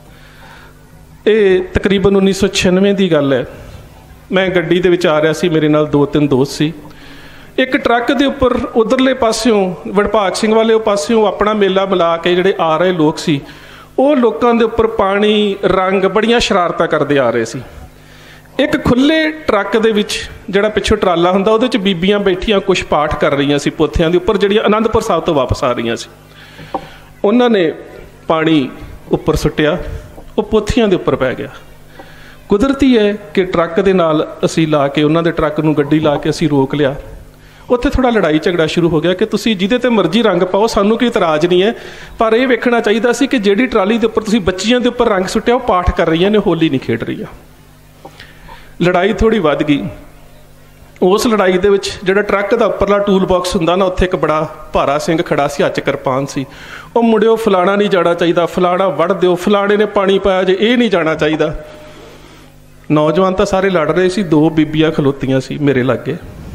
[SPEAKER 1] ਇਹ ਤਕਰੀਬਨ ਉੱਨੀ ਸੌ ਛਿਆਨਵੇਂ ਦੀ ਗੱਲ ਹੈ। ਮੈਂ ਗੱਡੀ ਦੇ ਵਿੱਚ ਆ ਰਿਹਾ ਸੀ, ਮੇਰੇ ਨਾਲ ਦੋ ਤਿੰਨ ਦੋਸਤ ਸੀ। ਇੱਕ ਟਰੱਕ ਦੇ ਉੱਪਰ ਉਧਰਲੇ ਪਾਸਿਓਂ ਵਡਭਾਗ ਸਿੰਘ ਵਾਲੇ ਪਾਸਿਓਂ ਆਪਣਾ ਮੇਲਾ ਮਿਲਾ ਕੇ ਜਿਹੜੇ ਆ ਰਹੇ ਲੋਕ ਸੀ, ਉਹ ਲੋਕਾਂ ਦੇ ਉੱਪਰ ਪਾਣੀ ਰੰਗ ਬੜੀਆਂ ਸ਼ਰਾਰਤਾਂ ਕਰਦੇ ਆ ਰਹੇ ਸੀ। ਇੱਕ ਖੁੱਲ੍ਹੇ ਟਰੱਕ ਦੇ ਵਿੱਚ ਜਿਹੜਾ ਪਿੱਛੋਂ ਟਰਾਲਾ ਹੁੰਦਾ, ਉਹਦੇ 'ਚ ਬੀਬੀਆਂ ਬੈਠੀਆਂ ਕੁਛ ਪਾਠ ਕਰ ਰਹੀਆਂ ਸੀ ਪੋਥਿਆਂ ਦੇ ਉੱਪਰ, ਜਿਹੜੀਆਂ ਅਨੰਦਪੁਰ ਸਾਹਿਬ ਤੋਂ ਵਾਪਸ ਆ ਰਹੀਆਂ ਸੀ। ਉਹਨਾਂ ਨੇ ਪਾਣੀ ਉੱਪਰ ਸੁੱਟਿਆ, ਉਹ ਪੋਥੀਆਂ ਦੇ ਉੱਪਰ ਪੈ ਗਿਆ। ਕੁਦਰਤੀ ਹੈ ਕਿ ਟਰੱਕ ਦੇ ਨਾਲ ਅਸੀਂ ਲਾ ਕੇ ਉਹਨਾਂ ਦੇ ਟਰੱਕ ਨੂੰ ਗੱਡੀ ਲਾ ਕੇ ਅਸੀਂ ਰੋਕ ਲਿਆ। ਉੱਥੇ ਥੋੜ੍ਹਾ ਲੜਾਈ ਝਗੜਾ ਸ਼ੁਰੂ ਹੋ ਗਿਆ ਕਿ ਤੁਸੀਂ ਜਿਹਦੇ 'ਤੇ ਮਰਜ਼ੀ ਰੰਗ ਪਾਓ, ਸਾਨੂੰ ਕੋਈ ਇਤਰਾਜ਼ ਨਹੀਂ ਹੈ, ਪਰ ਇਹ ਵੇਖਣਾ ਚਾਹੀਦਾ ਸੀ ਕਿ ਜਿਹੜੀ ਟਰਾਲੀ ਦੇ ਉੱਪਰ ਤੁਸੀਂ ਬੱਚੀਆਂ ਦੇ ਉੱਪਰ ਰੰਗ ਸੁੱਟਿਆ, ਉਹ ਪਾਠ ਕਰ ਰਹੀਆਂ ਨੇ, ਹੋਲੀ ਨਹੀਂ ਖੇਡ ਰਹੀਆਂ। ਲੜਾਈ ਥੋੜ੍ਹੀ ਵੱਧ ਗਈ। ਉਸ ਲੜਾਈ ਦੇ ਵਿੱਚ ਜਿਹੜਾ ਟਰੱਕ ਦਾ ਉੱਪਰਲਾ ਟੂਲ ਬਾਕਸ ਹੁੰਦਾ ਨਾ, ਉੱਥੇ ਇੱਕ ਬੜਾ ਭਾਰਾ ਸਿੰਘ ਖੜਾ ਸੀ, ਹੱਥ 'ਚ ਕਿਰਪਾਨ ਸੀ। ਉਹ ਮੁੰਡਿਓ ਫਲਾਣਾ ਨਹੀਂ ਜਾਣਾ ਚਾਹੀਦਾ, ਫਲਾਣਾ ਵੜ ਦਿਓ, ਫਲਾਣੇ ਨੇ ਪਾਣੀ ਪਾਇਆ ਜੇ, ਇਹ ਨਹੀਂ ਜਾਣਾ ਚਾਹੀਦਾ। ਨੌਜਵਾਨ ਤਾਂ ਸਾਰੇ ਲੜ ਰਹੇ ਸੀ, ਦੋ ਬੀਬੀਆਂ ਖਲੋਤੀਆਂ ਸੀ ਮੇਰੇ ਲਾਗੇ।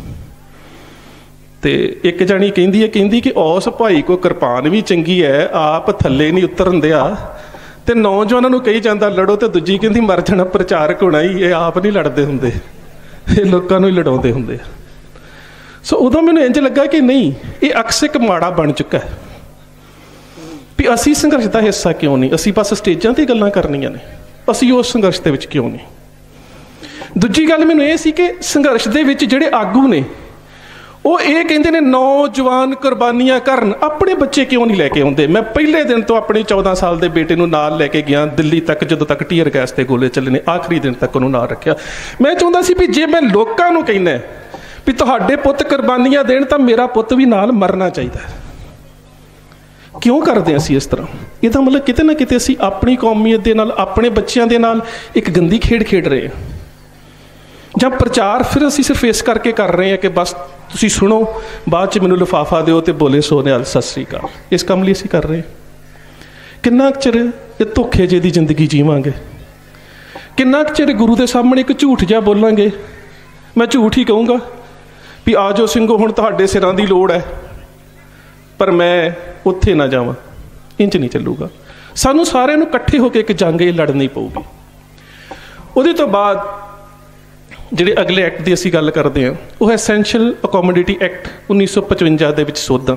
[SPEAKER 1] ਅਤੇ ਇੱਕ ਜਾਣੀ ਕਹਿੰਦੀ ਹੈ ਕਹਿੰਦੀ ਕਿ ਉਸ ਭਾਈ ਕੋ ਕਿਰਪਾਨ ਵੀ ਚੰਗੀ ਹੈ, ਆਪ ਥੱਲੇ ਨਹੀਂ ਉਤਰਨ ਦਿਆ, ਅਤੇ ਨੌਜਵਾਨਾਂ ਨੂੰ ਕਹੀ ਜਾਂਦਾ ਲੜੋ, ਅਤੇ ਦੂਜੀ ਕਹਿੰਦੀ ਮਰ ਜਾਣਾ ਪ੍ਰਚਾਰਕ ਹੋਣਾ ਹੀ, ਇਹ ਆਪ ਨਹੀਂ ਲੜਦੇ ਹੁੰਦੇ, ਇਹ ਲੋਕਾਂ ਨੂੰ ਹੀ ਲੜਾਉਂਦੇ ਹੁੰਦੇ। ਸੋ ਉਦੋਂ ਮੈਨੂੰ ਇੰਝ ਲੱਗਾ ਕਿ ਨਹੀਂ, ਇਹ ਅਕਸ ਇੱਕ ਮਾੜਾ ਬਣ ਚੁੱਕਾ ਹੈ ਵੀ ਅਸੀਂ ਸੰਘਰਸ਼ ਦਾ ਹਿੱਸਾ ਕਿਉਂ ਨਹੀਂ, ਅਸੀਂ ਬਸ ਸਟੇਜਾਂ 'ਤੇ ਗੱਲਾਂ ਕਰਨੀਆਂ ਨੇ, ਅਸੀਂ ਉਸ ਸੰਘਰਸ਼ ਦੇ ਵਿੱਚ ਕਿਉਂ ਨਹੀਂ। ਦੂਜੀ ਗੱਲ ਮੈਨੂੰ ਇਹ ਸੀ ਕਿ ਸੰਘਰਸ਼ ਦੇ ਵਿੱਚ ਜਿਹੜੇ ਆਗੂ ਨੇ, ਉਹ ਇਹ ਕਹਿੰਦੇ ਨੇ ਨੌਜਵਾਨ ਕੁਰਬਾਨੀਆਂ ਕਰਨ, ਆਪਣੇ ਬੱਚੇ ਕਿਉਂ ਨਹੀਂ ਲੈ ਕੇ ਆਉਂਦੇ। ਮੈਂ ਪਹਿਲੇ ਦਿਨ ਤੋਂ ਆਪਣੇ ਚੌਦਾਂ ਸਾਲ ਦੇ ਬੇਟੇ ਨੂੰ ਨਾਲ ਲੈ ਕੇ ਗਿਆ ਦਿੱਲੀ ਤੱਕ, ਜਦੋਂ ਤੱਕ ਟੀਅਰ ਗੈਸ ਦੇ ਗੋਲੇ ਚੱਲੇ ਨੇ, ਆਖਰੀ ਦਿਨ ਤੱਕ ਉਹਨੂੰ ਨਾਲ ਰੱਖਿਆ। ਮੈਂ ਚਾਹੁੰਦਾ ਸੀ ਵੀ ਜੇ ਮੈਂ ਲੋਕਾਂ ਨੂੰ ਕਹਿੰਦਾ ਵੀ ਤੁਹਾਡੇ ਪੁੱਤ ਕੁਰਬਾਨੀਆਂ ਦੇਣ, ਤਾਂ ਮੇਰਾ ਪੁੱਤ ਵੀ ਨਾਲ ਮਰਨਾ ਚਾਹੀਦਾ। ਕਿਉਂ ਕਰਦੇ ਅਸੀਂ ਇਸ ਤਰ੍ਹਾਂ? ਇਹਦਾ ਮਤਲਬ ਕਿਤੇ ਨਾ ਕਿਤੇ ਅਸੀਂ ਆਪਣੀ ਕੌਮੀਅਤ ਦੇ ਨਾਲ, ਆਪਣੇ ਬੱਚਿਆਂ ਦੇ ਨਾਲ ਇੱਕ ਗੰਦੀ ਖੇਡ ਖੇਡ ਰਹੇ ਹਾਂ। ਜਾਂ ਪ੍ਰਚਾਰ ਫਿਰ ਅਸੀਂ ਸਿਰਫ ਇਸ ਕਰਕੇ ਕਰ ਰਹੇ ਹਾਂ ਕਿ ਬਸ ਤੁਸੀਂ ਸੁਣੋ, ਬਾਅਦ 'ਚ ਮੈਨੂੰ ਲਿਫਾਫਾ ਦਿਓ ਅਤੇ ਬੋਲੇ ਸੋ ਨਿਹਾਲ, ਸਤਿ ਸ਼੍ਰੀ ਅਕਾਲ। ਇਸ ਕੰਮ ਲਈ ਅਸੀਂ ਕਰ ਰਹੇ। ਕਿੰਨਾ ਕੁ ਚਿਰ ਇਹ ਧੋਖੇ ਜਿਹੇ ਦੀ ਜ਼ਿੰਦਗੀ ਜੀਵਾਂਗੇ? ਕਿੰਨਾ ਕੁ ਚਿਰ ਗੁਰੂ ਦੇ ਸਾਹਮਣੇ ਇੱਕ ਝੂਠ ਜਿਹਾ ਬੋਲਾਂਗੇ? ਮੈਂ ਝੂਠ ਹੀ ਕਹੂੰਗਾ ਵੀ ਆ ਜਾਓ ਸਿੰਘੋ, ਹੁਣ ਤੁਹਾਡੇ ਸਿਰਾਂ ਦੀ ਲੋੜ ਹੈ, ਪਰ ਮੈਂ ਉੱਥੇ ਨਾ ਜਾਵਾਂ। ਇੰਝ ਨਹੀਂ ਚੱਲੂਗਾ। ਸਾਨੂੰ ਸਾਰਿਆਂ ਨੂੰ ਇਕੱਠੇ ਹੋ ਕੇ ਇੱਕ ਜੰਗ ਇਹ ਲੜਨੀ ਪਊਗੀ। ਉਹਦੇ ਤੋਂ ਬਾਅਦ ਜਿਹੜੇ ਅਗਲੇ ਐਕਟ ਦੀ ਅਸੀਂ ਗੱਲ ਕਰਦੇ ਹਾਂ, ਉਹ ਐਸੈਂਸ਼ੀਅਲ ਅਕੋਮੋਡਿਟੀ ਐਕਟ ਉੱਨੀ ਸੌ ਪਚਵੰਜਾ ਦੇ ਵਿੱਚ ਸੋਧਾਂ।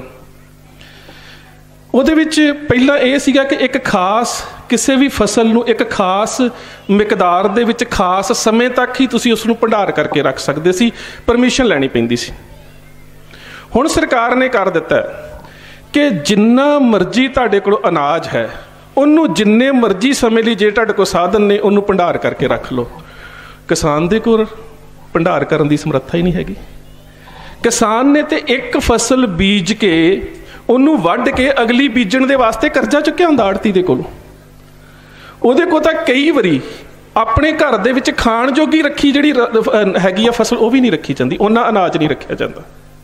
[SPEAKER 1] ਉਹਦੇ ਵਿੱਚ ਪਹਿਲਾਂ ਇਹ ਸੀਗਾ ਕਿ ਇੱਕ ਖਾਸ ਕਿਸੇ ਵੀ ਫਸਲ ਨੂੰ ਇੱਕ ਖਾਸ ਮਿਕਦਾਰ ਦੇ ਵਿੱਚ ਖਾਸ ਸਮੇਂ ਤੱਕ ਹੀ ਤੁਸੀਂ ਉਸ ਨੂੰ ਭੰਡਾਰ ਕਰਕੇ ਰੱਖ ਸਕਦੇ ਸੀ, ਪਰਮਿਸ਼ਨ ਲੈਣੀ ਪੈਂਦੀ ਸੀ। ਹੁਣ ਸਰਕਾਰ ਨੇ ਕਰ ਦਿੱਤਾ ਕਿ ਜਿੰਨਾ ਮਰਜ਼ੀ ਤੁਹਾਡੇ ਕੋਲ ਅਨਾਜ ਹੈ, ਉਹਨੂੰ ਜਿੰਨੇ ਮਰਜ਼ੀ ਸਮੇਂ ਲਈ ਜੇ ਤੁਹਾਡੇ ਕੋਲ ਸਾਧਨ ਨੇ, ਉਹਨੂੰ ਭੰਡਾਰ ਕਰਕੇ ਰੱਖ ਲਓ। ਕਿਸਾਨ ਦੇ ਕੋਲ ਭੰਡਾਰ ਕਰਨ ਦੀ ਸਮਰੱਥਾ ਹੀ ਨਹੀਂ ਹੈਗੀ। ਕਿਸਾਨ ਨੇ ਤੇ ਇੱਕ ਫਸਲ ਬੀਜ ਕੇ ਉਹਨੂੰ ਵੱਢ ਕੇ ਅਗਲੀ ਬੀਜਣ ਦੇ ਵਾਸਤੇ ਕਰਜ਼ਾ ਚੁੱਕਿਆ ਹੁੰਦਾ ਆੜਤੀ ਦੇ ਕੋਲ। ਉਹਦੇ ਕੋਲ ਤਾਂ ਕਈ ਵਾਰੀ ਆਪਣੇ ਘਰ ਦੇ ਵਿੱਚ ਖਾਣ ਜੋਗੀ ਰੱਖੀ ਜਿਹੜੀ ਹੈਗੀ ਆ ਫਸਲ, ਉਹ ਵੀ ਨਹੀਂ ਰੱਖੀ ਜਾਂਦੀ, ਉਹਨਾਂ ਅਨਾਜ ਨਹੀਂ ਰੱਖਿਆ ਜਾਂਦਾ।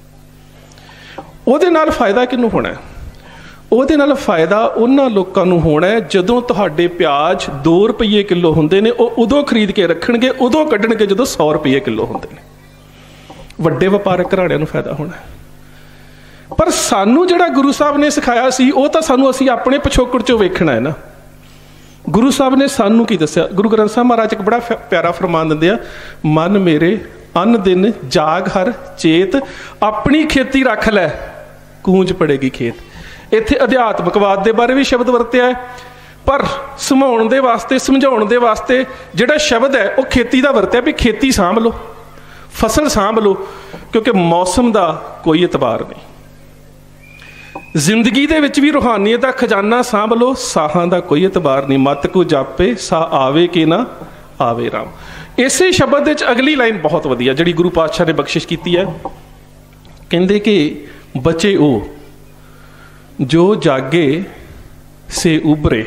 [SPEAKER 1] ਉਹਦੇ ਨਾਲ ਫਾਇਦਾ ਕਿਹਨੂੰ ਹੋਣਾ? ਉਹਦੇ ਨਾਲ ਫਾਇਦਾ ਉਹਨਾਂ ਲੋਕਾਂ ਨੂੰ ਹੋਣਾ ਜਦੋਂ ਤੁਹਾਡੇ ਪਿਆਜ਼ ਦੋ ਰੁਪਈਏ ਕਿਲੋ ਹੁੰਦੇ ਨੇ, ਉਹ ਉਦੋਂ ਖਰੀਦ ਕੇ ਰੱਖਣਗੇ, ਉਦੋਂ ਕੱਢਣਗੇ ਜਦੋਂ ਸੌ ਰੁਪਈਏ ਕਿਲੋ ਹੁੰਦੇ ਨੇ। ਵੱਡੇ ਵਪਾਰਕ ਘਰਾਣਿਆਂ ਨੂੰ ਫਾਇਦਾ ਹੋਣਾ। ਪਰ ਸਾਨੂੰ ਜਿਹੜਾ ਗੁਰੂ ਸਾਹਿਬ ਨੇ ਸਿਖਾਇਆ ਸੀ, ਉਹ ਤਾਂ ਸਾਨੂੰ ਅਸੀਂ ਆਪਣੇ ਪਿਛੋਕੜ 'ਚੋਂ ਵੇਖਣਾ ਹੈ ਨਾ। गुरु साहब ने सानू की दस्या, गुरु ग्रंथ साहब महाराज एक बड़ा प्यारा फरमान दिंदे आ, मन मेरे अन दिन जाग हर चेत, अपनी खेती रख लै कूंज पड़ेगी खेत। इत्थे अध्यात्मकवाद के बारे भी शब्द वरत्या है, पर समाउण दे वास्ते समझाउण दे वास्ते जिहड़ा शब्द है वो खेती का वरत्या भी खेती सांभ लो, फसल सांभ लो, क्योंकि मौसम का कोई एतबार नहीं। जिंदगी दे विच भी रूहानीयत का खजाना सांभ लो, साहां का कोई एतबार नहीं। मत को जापे सा आवे कि ना आवे राम। इसे शब्द विच अगली लाइन बहुत वधिया जिहड़ी गुरु पातशाह ने बख्शिश की है, कहंदे कि बचे ओ जो जागे से उभरे,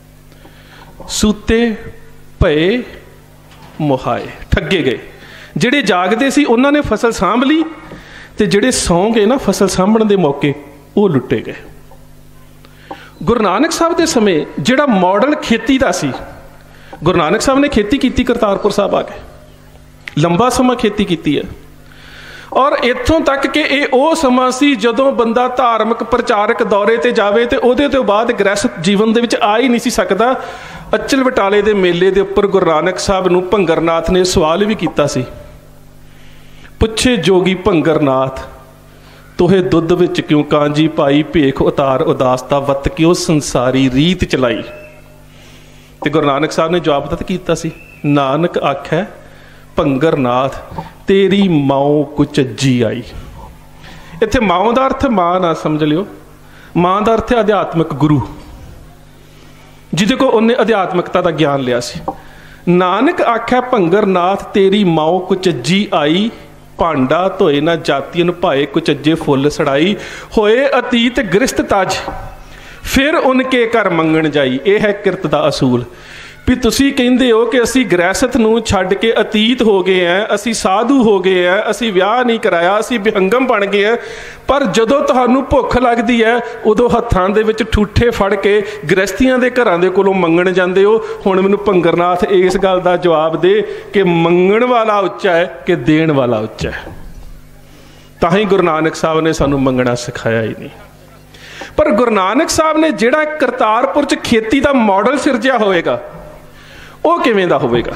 [SPEAKER 1] सूते भये मुहाए। ठगे गए जिहड़े जागदे सी उन्हां ने फसल सांभ ली, ते जिहड़े सौ गए ना फसल सांभण दे मौके वो लुटे गए। गुरु नानक साहब के समय जिहड़ा मॉडल खेती का सी, गुरु नानक साहब ने खेती की करतारपुर साहब आ गए, लंबा समा खेती की है, और इत्थों तक कि ये वो समा सी जदों बंदा धार्मिक प्रचारक दौरे ते जावे ते उहदे तो बाद गृहस्थ जीवन दे विच आ ही नहीं सी सकदा। अचल बटाले दे मेले दे उपर गुरु नानक साहब नूं भंगरनाथ ने सवाल भी कीता सी, पुछे जोगी भंगरनाथ तोहे दुध विच क्यों कांजी पाई, भेख उतार उदासता वत क्यों संसारी रीत चलाई। ते गुरु नानक साहब ने जवाब दत्त कीता सी, नानक आखै भंगरनाथ तेरी माओ कुचज्जी आई। इत्थे माओ का अर्थ मां ना समझ लियो, मां का अर्थ है अध्यात्मिक गुरु, जिहदे को उन्हें अध्यात्मिकता का ज्ञान लिया सी। नानक आख्या भंगरनाथ तेरी माओ कुचज्जी आई, भांडा धोए ना जातियन भाए कुचज्जे फुल सड़ाई, होए अतीत गृहस्थ तज फिर उनके घर मंगण जाई। यह है किरत दा असूल। भी तुसी कहंदे हो कि असी गृहस्थ नूं छड्ड के अतीत हो गए हैं, असी साधु हो गए हैं, असी विआह नहीं कराया, असी विहंगम बन गए हैं, पर जदों तुहानूं भुख लगदी है उदों हत्थां दे विच ठूठे फड़ के गृहस्थियां दे घरां दे कोलों मंगण जांदे हो। हुण मैनूं भंगरनाथ इस गल दा जवाब दे कि मंगण वाला उच्चा है कि देण वाला उच्चा है। तां ही गुरु नानक साहब ने सानूं मंगणा सिखाया ही नहीं। पर गुरु नानक साहब ने जिहड़ा करतारपुर च खेती दा मॉडल सिरजिया होएगा वो किवें दा होवेगा।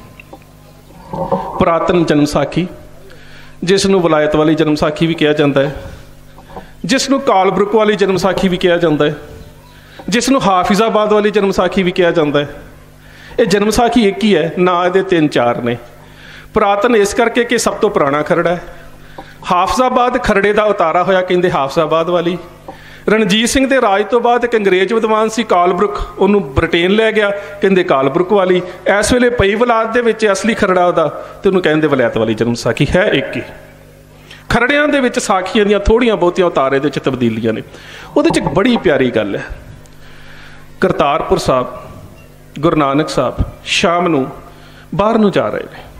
[SPEAKER 1] पुरातन जन्म साखी जिसनों वलायत वाली जन्म साखी भी कहा जाता है, जिसनों कालब्रुक वाली जन्म साखी भी कहा जाता है, जिसनों हाफिजाबाद वाली जन्म साखी भी कहा जाता है। ये जन्म साखी एक ही है, ना ये तीन चार ने। पुरातन इस करके कि सब तो पुराना खरड़ा है, हाफिजाबाद खरड़े का उतारा होया कहते हाफिजाबाद वाली। रणजीत सिंह के राज तो बाद एक अंग्रेज विद्वान सी कालब्रुक, उन्होंने ब्रिटेन लै गया कहते कालब्रुक वाली। इस वेले पई वलाद दे विच असली खरड़ा उहदा ते उहनूं कहंदे वलायत वाली जन्म साखी है एक ही। खरड़ियां दे विच साखियां दियां थोड़ियां बहुतियां उतारे दे विच तब्दीलियां ने। उहदे च एक बड़ी प्यारी गल है, करतारपुर साहब गुरु नानक साहब शाम नूं बाहर नूं जा रहे हैं।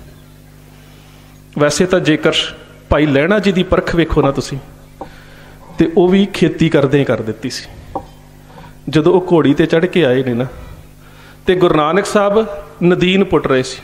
[SPEAKER 1] वैसे तो जेकर भाई लहणा जी की परख वेखो ना तुसीं ते वो भी खेती करदे कर दित्ती सी। जदों वो घोड़ी ते चढ़ के आए ने ना ते गुरु नानक साहब नदीन पुट रहे सी,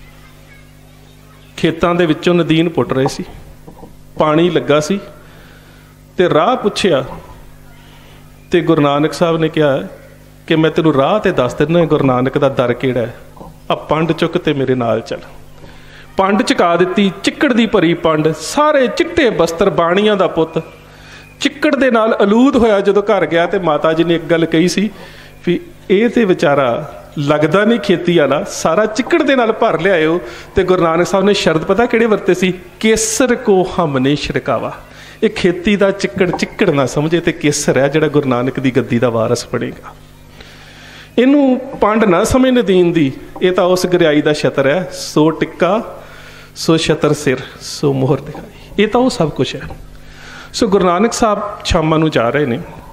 [SPEAKER 1] खेतां दे विचों नदीन पुट रहे सी, पानी लगा सी ते राह पुछया ते गुरु नानक साहब ने कहा कि मैं तेनों राह ते दस दिना गुरु नानक दा दर किहड़ा है, आ पंड चुक ते मेरे नाल चल। पंड चुका दित्ती, चिक्कड़ दी भरी पंड, सारे चिट्टे बस्तर, बाणियां दा पुत्त चिक्कड़ दे नाल अलूद होया। जदों घर गया तो माता जी ने एक गल कही सी भी ये तो बेचारा लगता नहीं खेती वाला, सारा चिक्कड़ दे नाल भर लियाओ। तो गुरु नानक साहब ने शब्द पता किहड़े वरते सी, केसर को हमने छिड़कावा। ये खेती का चिक्कड़ चिक्कड़ ना समझे तो केसर है जिहड़ा गुरु नानक की गद्दी का वारस बनेगा। इनू पंड ना समझ नदीन दी, ये तो उस गरियाई का छतर है। सो टिक्का सो छतर सिर सो मोहर दिखाई, ये तो वो सब कुछ है। सो गुरु नानक साहब शामां नूं जा रहे ने,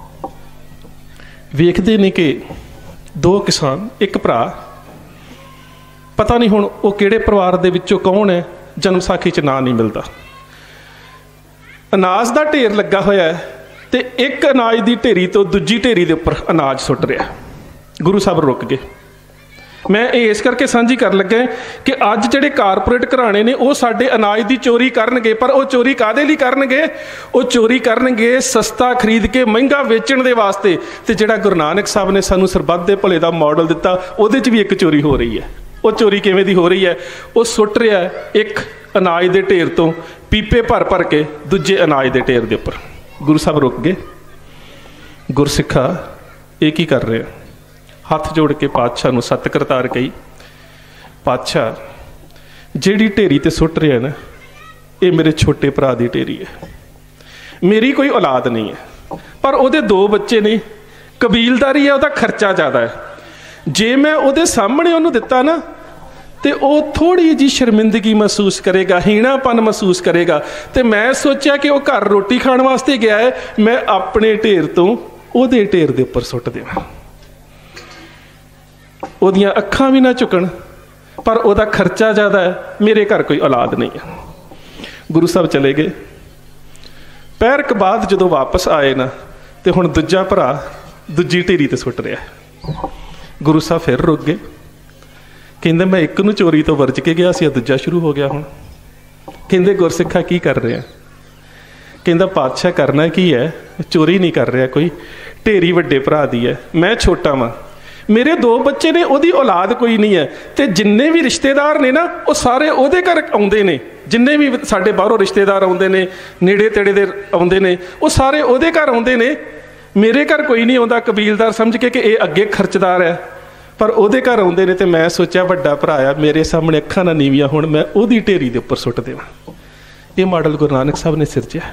[SPEAKER 1] वेखदे ने कि दो किसान, एक भरा, पता नहीं हुण वो किहड़े परिवार दे विचों कौन है, जन्म साखी च नां नहीं मिलता। अनाज का ढेर लगा होया है ते एक अनाज की ढेरी तो दूजी ढेरी के उपर अनाज सुट रहा। गुरु साहब रुक गए, मैं इस करके सांझी कर लगा कि अज जिहड़े कारपोरेट घराणे ने वो साडे अनाज की चोरी करनगे, पर वो चोरी काहदे लई करनगे? वो चोरी करनगे सस्ता खरीद के महंगा वेचण दे वास्ते। ते जिहड़ा गुरु नानक साहब ने सानू सरबत दे भले दा मॉडल दिता, उहदे च भी एक चोरी हो रही है। वो चोरी किवें दी हो रही है? वो सुट रहा है एक अनाज के ढेर तो पीपे भर भर के दूजे अनाज के ढेर के उपर। गुरु साहब रुक गए, गुरसिखा ये की कर रहे हैं? हथ जोड़ के पातशाह नूं सत करतार कही, पातशाह जिहड़ी ढेरी ते सुट रहे हैं ना, ये मेरे छोटे भरा दी ढेरी है, मेरी कोई औलाद नहीं है, पर उहदे दो बच्चे ने, कबीलदारी है, उहदा खर्चा ज़्यादा है। जे मैं उहदे सामने उहनूं दिता ना तो वह थोड़ी जी शर्मिंदगी महसूस करेगा, हीणापन महसूस करेगा। तो मैं सोचा कि वह घर रोटी खाने वास्ते गया है, मैं अपने ढेर तो उहदे ढेर दे उपर सुट देवां, उहदियां अखां भी ना झुकण, पर उहदा खर्चा ज़्यादा है, मेरे घर कोई औलाद नहीं है। गुरु साहब चले गए। पैर क बाद जदों वापस आए ना, तो हुण दूजा भरा दूजी ढेरी ते सुट रहा है। गुरु साहब फिर रुक गए, कहंदे मैं एक नूं चोरी तो वरज के गया सी, दूजा शुरू हो गया। हुण कहंदे गुरसिखा की कर रहे हैं? कहंदा पातशाह करना की है, चोरी नहीं कर रहा कोई, ढेरी वड्डे भरा दी है, मैं छोटा वां, मेरे दो बच्चे ने, उहदी औलाद कोई नहीं है, तो जिन्ने भी रिश्तेदार ने ना वो सारे उहदे घर आउंदे ने, जिन्ने भी साडे बाहरों रिश्तेदार आउंदे ने, नेड़े तेड़े दे आउंदे ने, वो सारे उहदे घर आउंदे ने, मेरे घर कोई नहीं आउंदा कबीलदार समझ के कि ये अगे खर्चदार है, पर उहदे घर आउंदे ने। ते मैं सोचा वड्डा भरा आ, मेरे सामने अखां ना नीवियां हुण मैं उहदी ढेरी दे उपर सुट देवां। ये मॉडल गुरु नानक साहब ने सिरजिया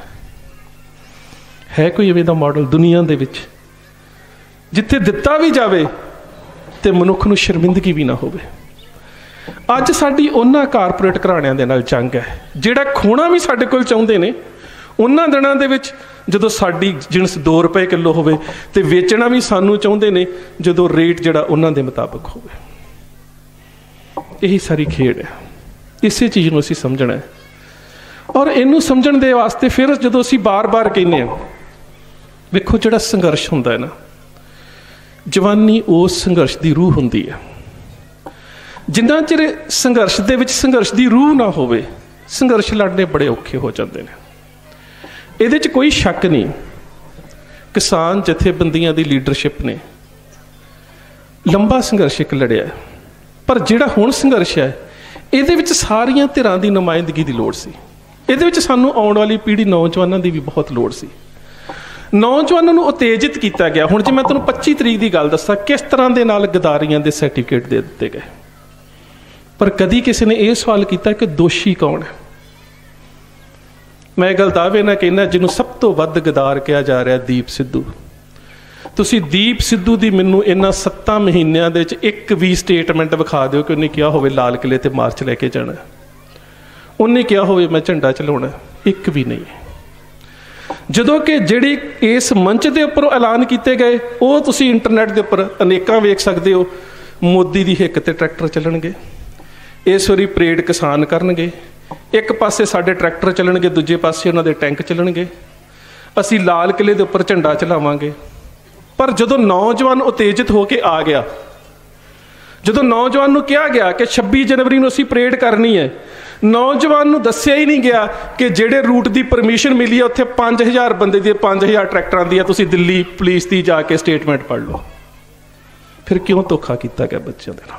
[SPEAKER 1] है। कोई इवें दा मॉडल दुनिया दे विच जिथे दिता भी जावे ते मनुख नूं शर्मिंदगी भी ना होवे। अज साडी उन्हां कारपोरेट घराणिਆਂ ਦੇ ਨਾਲ जंग है, ਜਿਹੜਾ खोना भी साडे कोल चाहुंदे ने। उन्हां दिनां दे विच जदों साडी जिनस दो रुपए किलो होवे ते वेचना भी सानू चाहुंदे ने जदों रेट जिहड़ा उन्हां दे मुताबिक होवे। यही सारी खेड है, इसे चीज़ नूं असीं समझना है। और इनू समझण दे वास्ते फिर जदों असीं बार बार कहने आ, वेखो जिहड़ा संघर्ष हुंदा है ना, जवानी उस संघर्ष की रूह हुंदी है। जिन्ना चिर संघर्ष दे विच संघर्ष की रूह ना होवे, संघर्ष लड़ने बड़े औखे हो जाते हैं। इहदे च कोई शक नहीं, किसान जथेबंदियां दी लीडरशिप ने लंबा संघर्ष एक लड़िया, पर जिहड़ा हुण संघर्ष है इहदे विच सारियां धिरां दी नुमाइंदगी की लोड़ सी। इहदे विच सानू आउण वाली पीढ़ी नौजवानों की भी बहुत लोड़ सी। नौजवानों को उत्तेजित किया गया। हुण जे मैं तुहानूं पच्ची तरीक की गल दसां, किस तरह के नाल गदारियां दे सर्टिफिकेट दे दिते गए, पर कदी किसी ने यह सवाल किया कि दोषी कौन है? मैं गल दावे ना कहना, जिन्हों सब तो वध गदार कहा जा रहा दीप सिद्धू। तुसी दीप सिद्धू की मैनू इन्हां सत्तां महीनों दे विच एक भी स्टेटमेंट विखा दिओ कि उन्हें कहा होवे लाल किले ते मार्च लैके जाना, उन्हें कहा होवे मैं झंडा चलाउणा, एक भी नहीं। जदों कि जिहड़े इस मंच के उपर ऐलान किए गए वो तुसी इंटरनेट के उपर अनेकां वेख सकते हो। मोदी की हिक ते ट्रैक्टर चलणगे, इस वारी परेड किसान करनगे, एक पासे साडे ट्रैक्टर चलणगे, दूजे पासे उन्हां दे टैंक चलणगे, असीं लाल किले के उपर झंडा चलावांगे। पर जदों नौजवान उत्तेजित होकर आ गया, जदों नौजवान नूं कहा गया कि छब्बी जनवरी नूं असीं परेड करनी है, नौजवान नूं दस्सिया ही नहीं गया कि जिहड़े रूट की परमिशन मिली है उत्थे पाँच हज़ार बंदे दी पाँच हज़ार ट्रैक्टरां दी तुसीं दिल्ली पुलिस की जाके स्टेटमेंट पढ़ लो। फिर क्यों धोखा किया गया बच्चों के नाल?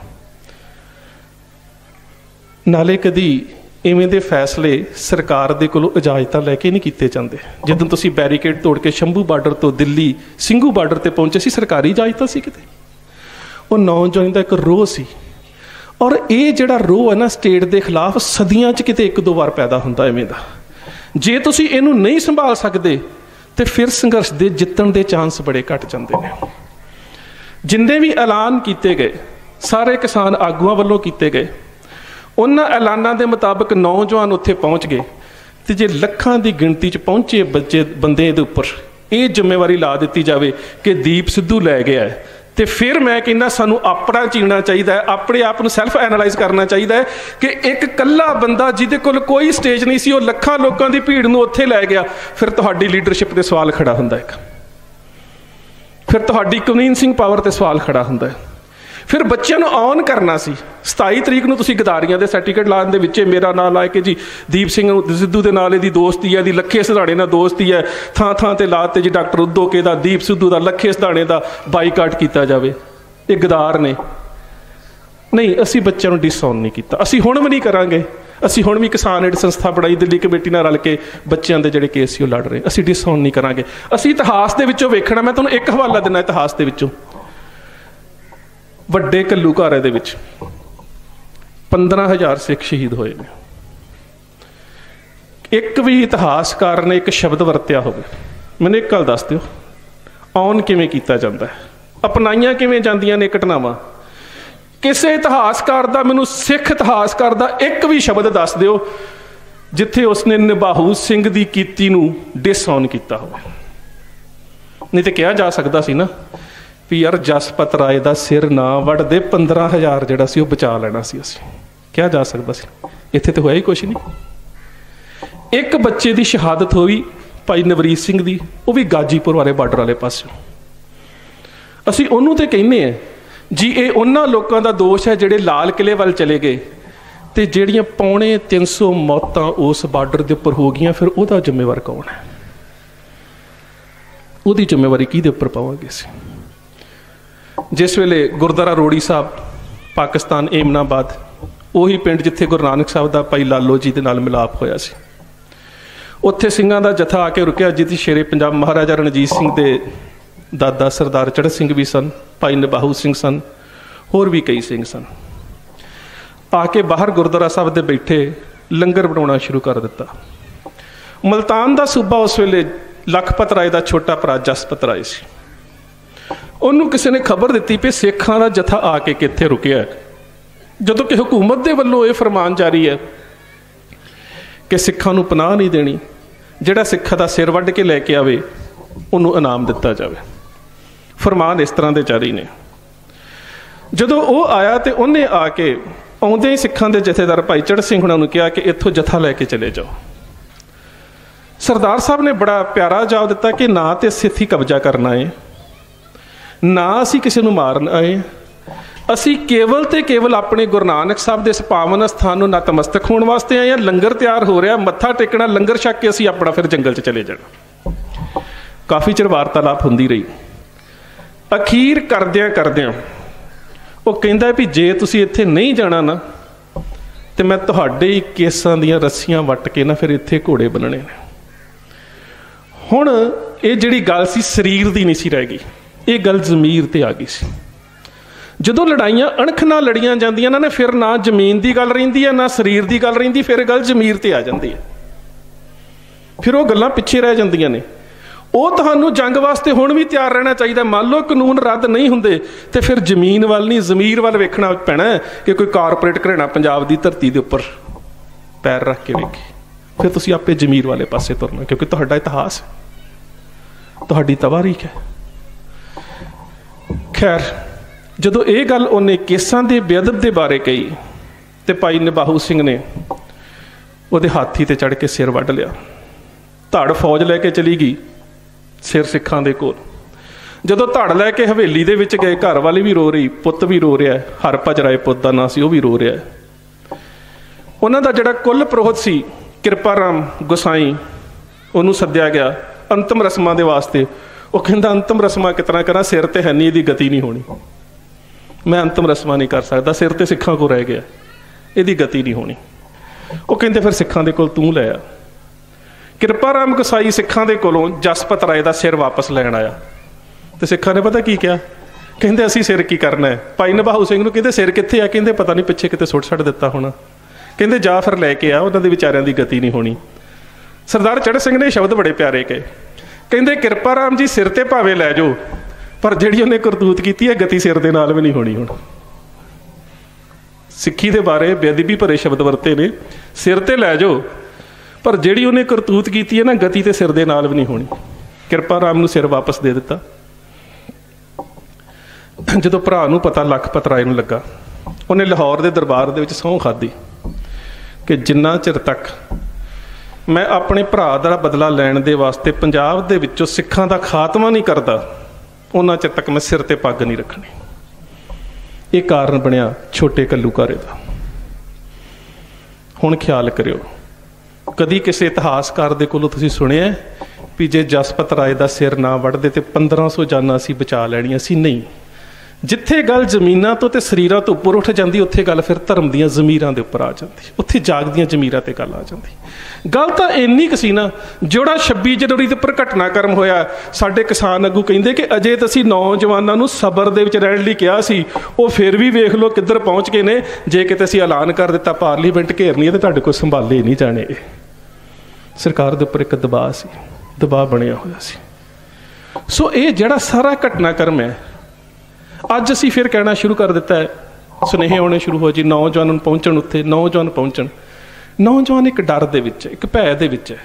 [SPEAKER 1] नाले कदी इवें दे फैसले सरकार दे कोलों इजाजतां लैके नहीं कीते जांदे। जदों तुसीं बैरीकेड तोड़ के शंभू बार्डर तो दिल्ली ਸਿੰਘੂ बार्डर ते पहुंचे सी, सरकारी इजाजतां सी किते? वो नौजवान का एक रोह सी। और ये जिहड़ा रोह है ना स्टेट के खिलाफ सदियां च किते एक दो बार पैदा हुंदा इवें दा। जे तुसीं इहनूं नहीं संभाल सकते तो फिर संघर्ष के जितण के चांस बड़े घट जाते हैं। जिन्ने भी ऐलान किए गए सारे किसान आगूआं वल्लों किए गए, उन्हां ऐलानां दे मुताबिक नौजवान उत्थे पहुँच गए। तो जे लखां की गिणती च पहुँचे बच्चे बंदे दे उपर ये जिम्मेवारी ला दी जाए कि दीप सिद्धू लै गया है, तो फिर मैं कहना सानू अपना जीना चाहिए, अपने आप को सैल्फ एनालाइज करना चाहिए कि एक कल्ला बंदा जिहदे कोल कोई स्टेज नहीं सी, वो लखां लोगों की भीड़ नूं उत्थे लै गया। फिर तुहाडी लीडरशिप ते सवाल खड़ा हुंदा है, फिर तुहाडी कन्वीनसिंग पावर ते सवाल खड़ा हुंदा है। फिर बच्चों को ऑन करना सी। सताई तरीक नूं तुसीं गदारियां दे सर्टिफिकेट लाने दे विच मेरा नाम ला के जी दीप सिंह सिद्धू दे नाल दी दोस्ती है, दी लखे सिधाणे नाल दोस्ती है, थां थां ते लाते जी डॉक्टर उद्धोके दा, दीप सिद्धू दा, लखे सिधाणे दा बाईकाट किया जाए। ये गदार ने नहीं, असी बच्चों को डिसऑन नहीं किया, असी हुण भी नहीं करांगे। असी हुण भी किसान एड संस्था बनाई, दिल्ली कमेटी नाल रल के बच्चों के जिहड़े केस सी लड़ रहे, असी डिसऑन नहीं करांगे। असी इतिहास दे विचों वेखना, मैं तुहानूं एक हवाला देना इतिहास दे विचों। वड्डे घल्लूघारे दे विच पंद्रह हज़ार सिख शहीद होए ने। एक भी इतिहासकार ने एक शब्द वरत्या होवे, मैंने एक गल दस दिओ, ऑन किवें कीता जांदा है, अपनाइयां किवें जांदियां ने घटनावां। किसी इतिहासकार का, मैनूं सिख इतिहासकार का एक भी शब्द दस दिओ जिथे उसने निबाहू सिंह की कीती नूं डिसऑन किया हो। नहीं तो कहा जा सकता सी ना भी यार जसपत राय का सिर ना वढ़दे, पंद्रह हज़ार जिहड़ा सी बचा लेना सी असीं, क्या जा सकता सी। इत्थे तो होया ही कुछ नहीं। एक बच्चे की शहादत हुई भाई नवरीत सिंह की, वह भी गाजीपुर वाले बार्डर वाले पासों। असीं उहनूं ते कहने हैं जी ये उन्होंने लोगों का दोष है जिहड़े लाल किले वाल चले गए, तो जिहड़ियां पौने तीन सौ मौतां उस बार्डर के उपर हो गई, फिर उसका जिम्मेवार कौन है? उसकी जिम्मेवारी किहदे उपर पावांगे असीं? जिस वेले गुरुद्वारा रोड़ी साहब पाकिस्तान एमनाबाद, उही पिंड जिथे गुरु नानक साहब का भाई लालो जी के नाल मिलाप होया सी, उत्थे सिंघां दा जथा आके रुकिया, जिहदी शेरे पंजाब महाराजा रणजीत सिंह दे दादा सरदार चढ़ सिंह भी सन, भाई निबाहू सिंह सन, होर भी कई सिंह सन। आके बाहर गुरुद्वारा साहब दे बैठे लंगर बनाना शुरू कर दिता। मुल्तान का सूबा उस वेले लखपत राय का छोटा भरा जसपत राय सी। उन्होंने किसी ने खबर दी भी सिखां का जथा आके कित्थे रुकिया है, जदों कि हुकूमत के वल्लों यह फरमान जारी है कि सिखां नूं पनाह नहीं देनी, जिहड़ा सिखा का सिर वढ़ के लैके आवे उन्होंने इनाम दिता जाए। फरमान इस तरह के जारी ने। जदों वो आया तो उन्हें आके आउंदे ही सिखां दे जथेदार भाई चढ़ सिंह हुणां नूं कहा कि इत्थों जथा लैके चले जाओ। सरदार साहब ने बड़ा प्यारा जवाब दिता कि ना तो सिथी कब्जा करना है, ना असी किसी नूं मारन आए, असी केवल तो केवल अपने गुरु नानक साहब के इस पावन स्थान नूं नतमस्तक होने वास्ते आए। लंगर तैयार हो रहा, मत्था टेकना, लंगर छक के असी अपना फिर जंगल च चले जाना। काफ़ी चिर वार्तालाप होंदी रही। अखीर करद्या करद्या वो कहता भी जे तुसी इत्थे नहीं जाना ना तो मैं तुहाडे ही केसां दियां रस्सियां वट के ना फिर इत्थे घोड़े बनने ने। हुण ये जिहड़ी गल सी शरीर दी नहीं सी रह गई, ये गल जमीर ते आ गई सी। जदों लड़ाइयां अणख नाल लड़ियां जांदियां ना फिर ना जमीन की गल रहिंदी है, ना शरीर की गल रहिंदी, फिर गल जमीर ते आ जांदी है। फिर वो गल्लां पिछे रह जांदियां ने। वो तुहानूं जंग वास्ते हुण भी तैयार रहना चाहिए। मान लो कानून रद्द नहीं होंदे तो फिर जमीन वाल नहीं जमीर वाल वेखना पैना कि कोई कारपोरेट घरेणा पंजाब की धरती के उपर पैर रख के वेखे, फिर तुसीं आपे जमीर वाले पासे तुरना, क्योंकि तुहाडा इतिहास है, तुहाडी तवारीख है। खैर जदों ये गल उन्हें केसां दे बेअदब दे बारे कही तो भाई निबाहू सिंह ने उहदे हाथी ते चढ़ के सिर वढ़ लिया। धड़ फौज लैके चली गई सिर सिखां दे कोल। जदों धड़ लैके हवेली दे विच गए, घर वाली भी रो रही, पुत्त भी रो रहा है, हरभज राय पुत्त दा नां सी, वो भी रो रहा है। उन्हां दा जिहड़ा कुल पुरोहित सी किरपा राम गोसाई, उन्होंने सद्या गया अंतिम रस्मां दे वास्ते। वो कहंदा अंतिम रस्मां कितना करा, सिर ते है नहीं, इहदी गति नहीं होनी, मैं अंतिम रस्मां नहीं कर सकता, सिर ते सिखां को रह गया, इहदी गति नहीं होनी। वो कहंदे फिर सिखां दे कोल तूं लै आ। किरपा राम गोसाई सिखां दे कोलों जसपत राय का सिर वापस लैन आया तो सिखां ने पता की क्या, कहंदे असीं सिर की करना है। भाई निबाहू सिंह नूं कहंदे सिर कित्थे आ, कहंदे पता नहीं पिछे किते सुट छड़ दिता होना, कहंदे जा फिर लैके आ, उन्हां दे विचारियां दी गति नहीं होनी। सरदार चढ़ सिंह ने शब्द बड़े प्यारे कहे, कहंदे किरपा राम जी सिर ते भावें लै जाओ, पर जिहड़ी उन्हें करतूत कीती है गति सिर दे नाल भी नहीं होनी। हुण सिक्खी दे बारे बेअदबी भरे शब्द वरते ने, सिर ते लै जाओ, पर जिहड़ी उन्हें करतूत कीती है ना गति ते सिर दे नाल भी नहीं होनी। किरपा राम नूं सिर वापस दे दिता। जदों भरा नूं पता लखपत राय नूं लगा, उन्हें लाहौर के दरबार दे विच सौं खाधी कि जिन्ना चिर तक मैं अपने भरा का बदला लैण दे वास्ते पंजाब दे विचों सिखां दा खात्मा नहीं करदा, उन्ना चिर तक मैं सिर ते पग नहीं रखनी। ये कारण बनिया छोटे घल्लूघारे का। हुण ख्याल करियो, कदी किसी इतिहासकार दे कोलों तुसीं सुनिया भी जे जसपत राय का सिर ना वढ़दे तो पंद्रह सौ जाना असीं बचा लैणियां सी? नहीं। जिथे गल जमीनां तो ते शरीरां तो उपर उठ जाती, उत्थे गल फिर धर्म दीयां जमीरां दे उपर आ जाती, उत्थे जागदियां जमीरां ते गल आ जाती। गल तां इन्नी क सी ना, जोड़ा छब्बी जनवरी दे उपर घटनाक्रम होया, साडे किसान अगू कहिंदे कि अजे तो असीं नौजवानां नूं सबर दे विच रहण लई किहा सी, वो फिर भी वेख लो किधर पहुँच गए ने। जे किते असीं ऐलान कर दिता पार्लीमेंट घेरनी है तो तुहाडे कोल संभाले नहीं जाने। सरकार दे उपर एक दबाव सी, दबाव बनिया होया सी। सो ये जिहड़ा सारा घटनाक्रम है, अज असीं फिर कहना शुरू कर दिता है, सुनेहे आने शुरू हो जी नौजवान पहुँचण, उत्थे नौजवान पहुँचण। नौजवान एक डर दे विच, एक भय दे विच है।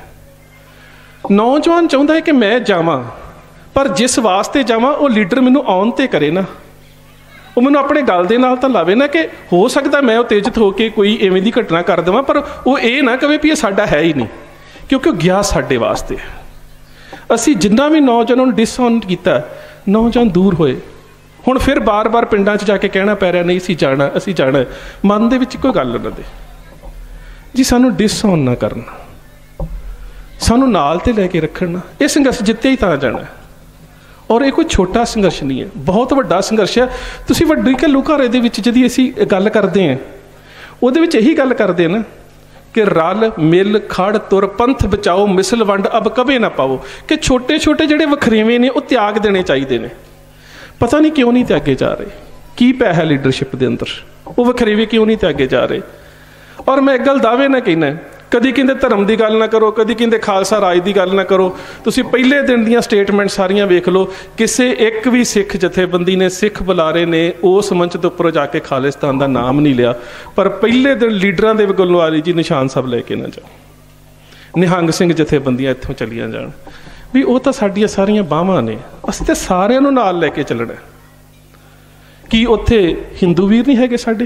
[SPEAKER 1] नौजवान चाहुंदा है कि मैं जावां, पर जिस वास्ते जावां वो लीडर मैनूं आउण ते करे ना, वो मैनूं अपने गल दे नाल तां लावे ना, कि हो सकदा मैं उत्तेजित होकर कोई इवें दी घटना कर देवां, पर वो ये ना कहे भी ये साडा है ही नहीं, क्योंकि गया साडे वास्ते। असीं जिन्ना भी नौजवानों नूं डिसऑनर कीता, नौजवान दूर होए। हुण फिर बार बार पिंडां 'च जाके कहना पै रहा नहीं असीं जाना, असीं जाना। मन दे विच कोई गल उन्हां दे जी, सानूं डिसऑन ना करन, सानूं नाल ते लैके रखण ना। ये संघर्ष जित्ते ही तां जाना, और ये कोई छोटा संघर्ष नहीं है, बहुत वड्डा संघर्ष है। तुसीं वड्डी घल्लूघारे दे विच जदी असीं गल करदे हां, उहदे विच यही गल करदे ना कि रल मिल खड़ तुर पंथ बचाओ, मिसल वंड अब कभी ना पाओ। कि छोटे छोटे जिहड़े वखरेवे ने वो त्याग देने चाहिए ने। पता नहीं क्यों नहीं त्यागे जा रहे, की पै है लीडरशिप के अंदर, वो वखरेवे क्यों नहीं त्यागे जा रहे। और मैं एक गल दावे ना कहना, कदी कहते धर्म की गल ना करो, कदी कहते खालसा राज की गल ना करो। तुसीं पहले दिन दियां स्टेटमेंट सारियां वेख लो, किसी एक भी सिख जथेबंदी ने, सिख बुलारे ने उस मंच के उपर जाके खालिस्तान का नाम नहीं लिया। पर पहले दिन लीडरां दे गुलवारी जी निशान सब लैके ना जाओ, निहंग सिंह जथेबंदियां इत्थों चलियां जाण, भी वो तो साडियां सारियां बाहां ने, असीं ते सारियां नूं नाल लैके चलना। कि उत्थे हिंदू वीर नहीं हैगे साडे,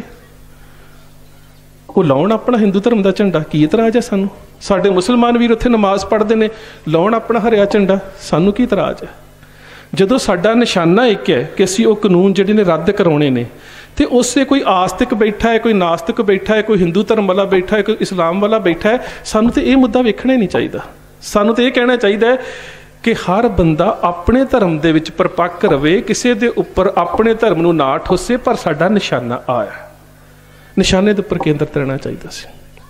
[SPEAKER 1] वो लाउण अपना हिंदू धर्म का झंडा, की इतराज है सानू। साडे मुसलमान वीर उत्थे नमाज पढ़ते हैं, लाउण अपना हरिया झंडा, सानू की इतराज है। जदों साडा निशाना एक है कि असीं वो कानून जिहड़े ने रद्द कराउणे ने, तो उससे कोई आस्तिक बैठा है, कोई नास्तिक बैठा है, कोई हिंदू धर्म वाला बैठा है, कोई इस्लाम वाला बैठा है, सानू तो ये मुद्दा वेखना ही नहीं चाहिए। सानू तो ये कहना चाहिए कि हर बंदा अपने धर्म दे विच परपक्क रवे, किसी दे उपर अपने धर्म नूं ना ठोसे, पर साडा निशाना आया, निशाने के उपर केंद्रित रहना चाहिए सी।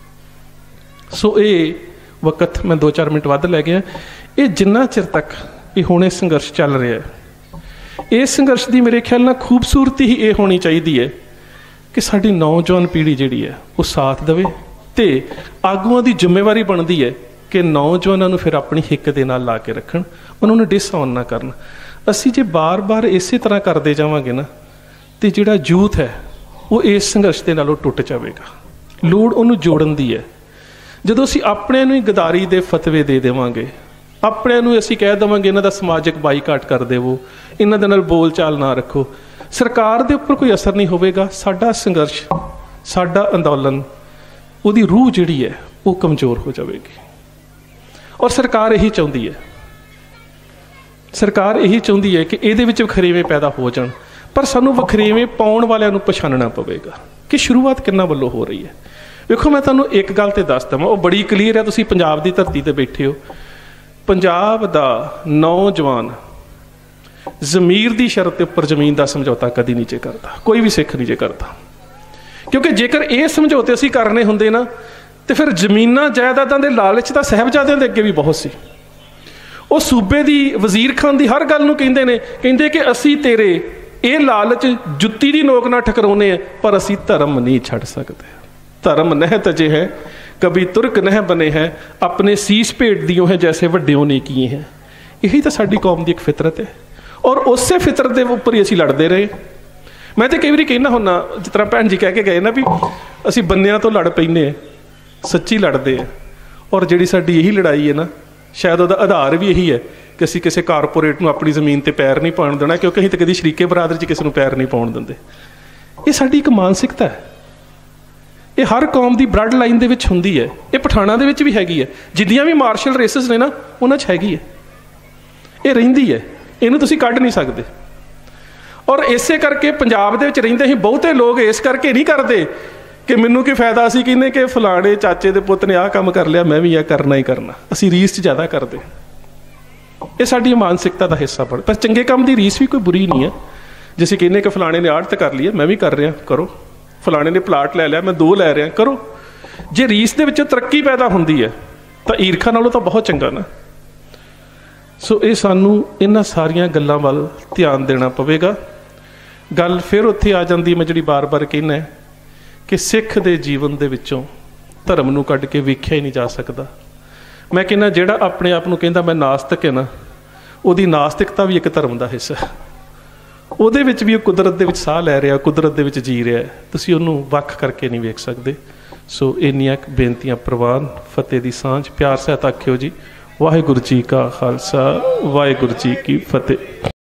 [SPEAKER 1] सो ये वक्त मैं दो चार मिनट वध लै गया। ये जिन्ना चिर तक ये हुणे संघर्ष चल रहा है, इस संघर्ष की मेरे ख्याल नाल खूबसूरती ही ये होनी चाहिए है कि साडी नौजवान पीढ़ी जिहड़ी है वो साथ देवे, ते आगूआं दी जिम्मेवारी बनती है कि नौजवानों नूं फिर अपनी हिक दे नाल ला के रखण, उन्होंने डिसऑन ना करन। असीं जे बार बार इस तरह करते जावांगे ना, तो जिहड़ा यूथ है वो इस संघर्ष के नालों टुट जाएगा। लोड़ उन्होंने जोड़न दी है। जदों असीं अपने नूं ही गदारी दे फतवे दे देवांगे, अपने नूं असीं कह देवांगे इन्हां दा समाजिक बाईकाट कर देवो, इन्हां दे नाल बोल चाल ना रखो, सरकार दे उपर कोई असर नहीं होवेगा। साडा संघर्ष, साडा अंदोलन, उहदी रूह जिहड़ी है वो कमज़ोर हो जाएगी। और सरकार यही चाहती है, सरकार यही चाहती है कि इहदे विच वखरेवे पैदा हो जाण, पर सानू वखरेवे पाउण वालियां नूं पछाणना पवेगा कि शुरुआत किन्ना वल्लों हो रही है। वेखो मैं तुहानूं एक गल ते दस देवां, वो बड़ी क्लीयर है, तुसीं पंजाब की धरती ते बैठे हो। पंजाब दा नौजवान जमीर की शर्त के उपर जमीन का समझौता कदी नहीं जे करता, कोई भी सिख नहीं जे करता। क्योंकि जेकर ये समझौते असीं करने हुंदे ना, तो फिर जमीनां जायदादां दे लालच तां साहिबजादियां दे अगे भी बहुत सी। वो सूबे की वजीर खान की हर गल नूं कहिंदे ने, कहिंदे कि असीं तेरे ये लालच जुत्ती की नोक ना ठकराउने हैं, पर असीं धर्म नहीं छड्ड सकते। धर्म नह तजे है कभी तुर्क नह बने हैं, अपने सीस भेट दियों है जैसे वड्डियों ने किए हैं। यही तो साडी कौम की एक फितरत है, और उस फितरत के उपर ही असीं लड़ते रहे। मैं तो कई बार कहना हुन्ना, जिस तरह भैन जी कह के गए ना भी असीं बन्नियां तो लड़ पैंदे हैं, सच्ची लड़ते हैं। और जिहड़ी साडी यही लड़ाई है ना, शायद उसका आधार भी यही है कि असीं किसी कारपोरेट नूं अपनी जमीन ते पैर नहीं पाउण देना, क्योंकि असीं तो कदी शरीके बरादरी च किसी नूं पैर नहीं पाउण दिंदे। ये साडी एक मानसिकता है, ये हर कौम की ब्लड लाइन दे विच हुंदी है, ये पठाणां दे विच भी हैगी है, जिन्नियां भी मार्शल रेसिस ने ना उन्हां च हैगी है, ये रहिंदी है, इहनूं तुसीं कढ नहीं सकदे। ਔਰ ਇਸੇ ਕਰਕੇ ਪੰਜਾਬ ਦੇ ਵਿੱਚ ਰਹਿੰਦੇ ਹੀ ਬਹੁਤੇ ਲੋਕ ਇਸ ਕਰਕੇ ਨਹੀਂ ਕਰਦੇ ਕਿ ਮੈਨੂੰ ਕੀ ਫਾਇਦਾ, ਅਸੀਂ ਕਹਿੰਦੇ ਕਿ ਫਲਾਣੇ ਚਾਚੇ ਦੇ ਪੁੱਤ ਨੇ ਆਹ ਕੰਮ ਕਰ ਲਿਆ, ਮੈਂ ਵੀ ਇਹ ਕਰਨਾ ਹੀ ਕਰਨਾ। ਅਸੀਂ ਰੀਸ 'ਚ ਜ਼ਿਆਦਾ ਕਰਦੇ, ਇਹ ਸਾਡੀ ਮਾਨਸਿਕਤਾ ਦਾ ਹਿੱਸਾ ਬਣ। ਪਰ ਚੰਗੇ ਕੰਮ ਦੀ ਰੀਸ ਵੀ ਕੋਈ ਬੁਰੀ ਨਹੀਂ ਹੈ। ਜੇ ਅਸੀਂ ਕਹਿੰਦੇ ਕਿ ਫਲਾਣੇ ਨੇ ਆੜਤ ਕਰ ਲਈ ਹੈ, ਮੈਂ ਵੀ ਕਰ ਰਿਹਾ, ਕਰੋ। ਫਲਾਣੇ ਨੇ ਪਲਾਟ ਲੈ ਲਿਆ, ਮੈਂ ਦੋ ਲੈ ਰਿਹਾ, ਕਰੋ। ਜੇ ਰੀਸ ਦੇ ਵਿੱਚੋਂ ਤਰੱਕੀ ਪੈਦਾ ਹੁੰਦੀ ਹੈ ਤਾਂ ਈਰਖਾ ਨਾਲੋਂ ਤਾਂ ਬਹੁਤ ਚੰਗਾ ਨਾ। ਸੋ ਇਹ ਸਾਨੂੰ ਇਹਨਾਂ ਸਾਰੀਆਂ ਗੱਲਾਂ ਵੱਲ ਧਿਆਨ ਦੇਣਾ ਪਵੇਗਾ। ਗੱਲ ਫਿਰ ਉੱਥੇ ਆ ਜਾਂਦੀ, ਮੈਂ ਜਿਹੜੀ ਬਾਰ ਬਾਰ ਕਹਿੰਦਾ ਕਿ ਸਿੱਖ ਦੇ ਜੀਵਨ ਦੇ ਵਿੱਚੋਂ ਧਰਮ ਨੂੰ ਕੱਢ ਕੇ ਵੇਖਿਆ ਹੀ ਨਹੀਂ ਜਾ ਸਕਦਾ। ਮੈਂ ਕਹਿੰਦਾ ਜਿਹੜਾ ਆਪਣੇ ਆਪ ਨੂੰ ਕਹਿੰਦਾ ਮੈਂ ਨਾਸਤਿਕ ਹੈ ਨਾ, ਉਹਦੀ ਨਾਸਤਿਕਤਾ ਵੀ ਇੱਕ ਧਰਮ ਦਾ ਹਿੱਸਾ। ਉਹਦੇ ਵਿੱਚ ਵੀ ਉਹ ਕੁਦਰਤ ਦੇ ਵਿੱਚ ਸਾਹ ਲੈ ਰਿਹਾ, ਕੁਦਰਤ ਦੇ ਵਿੱਚ ਜੀ ਰਿਹਾ, ਤੁਸੀਂ ਉਹਨੂੰ ਵੱਖ ਕਰਕੇ ਨਹੀਂ ਵੇਖ ਸਕਦੇ। ਸੋ ਇੰਨੀਆਂ ਬੇਨਤੀਆਂ ਪ੍ਰਵਾਨ। ਫਤਿਹ ਦੀ ਸਾਂਝ ਪਿਆਰ ਸਹਿਤ ਆਖਿਓ ਜੀ। ਵਾਹਿਗੁਰੂ ਜੀ ਕਾ ਖਾਲਸਾ, ਵਾਹਿਗੁਰੂ ਜੀ ਕੀ ਫਤਿਹ।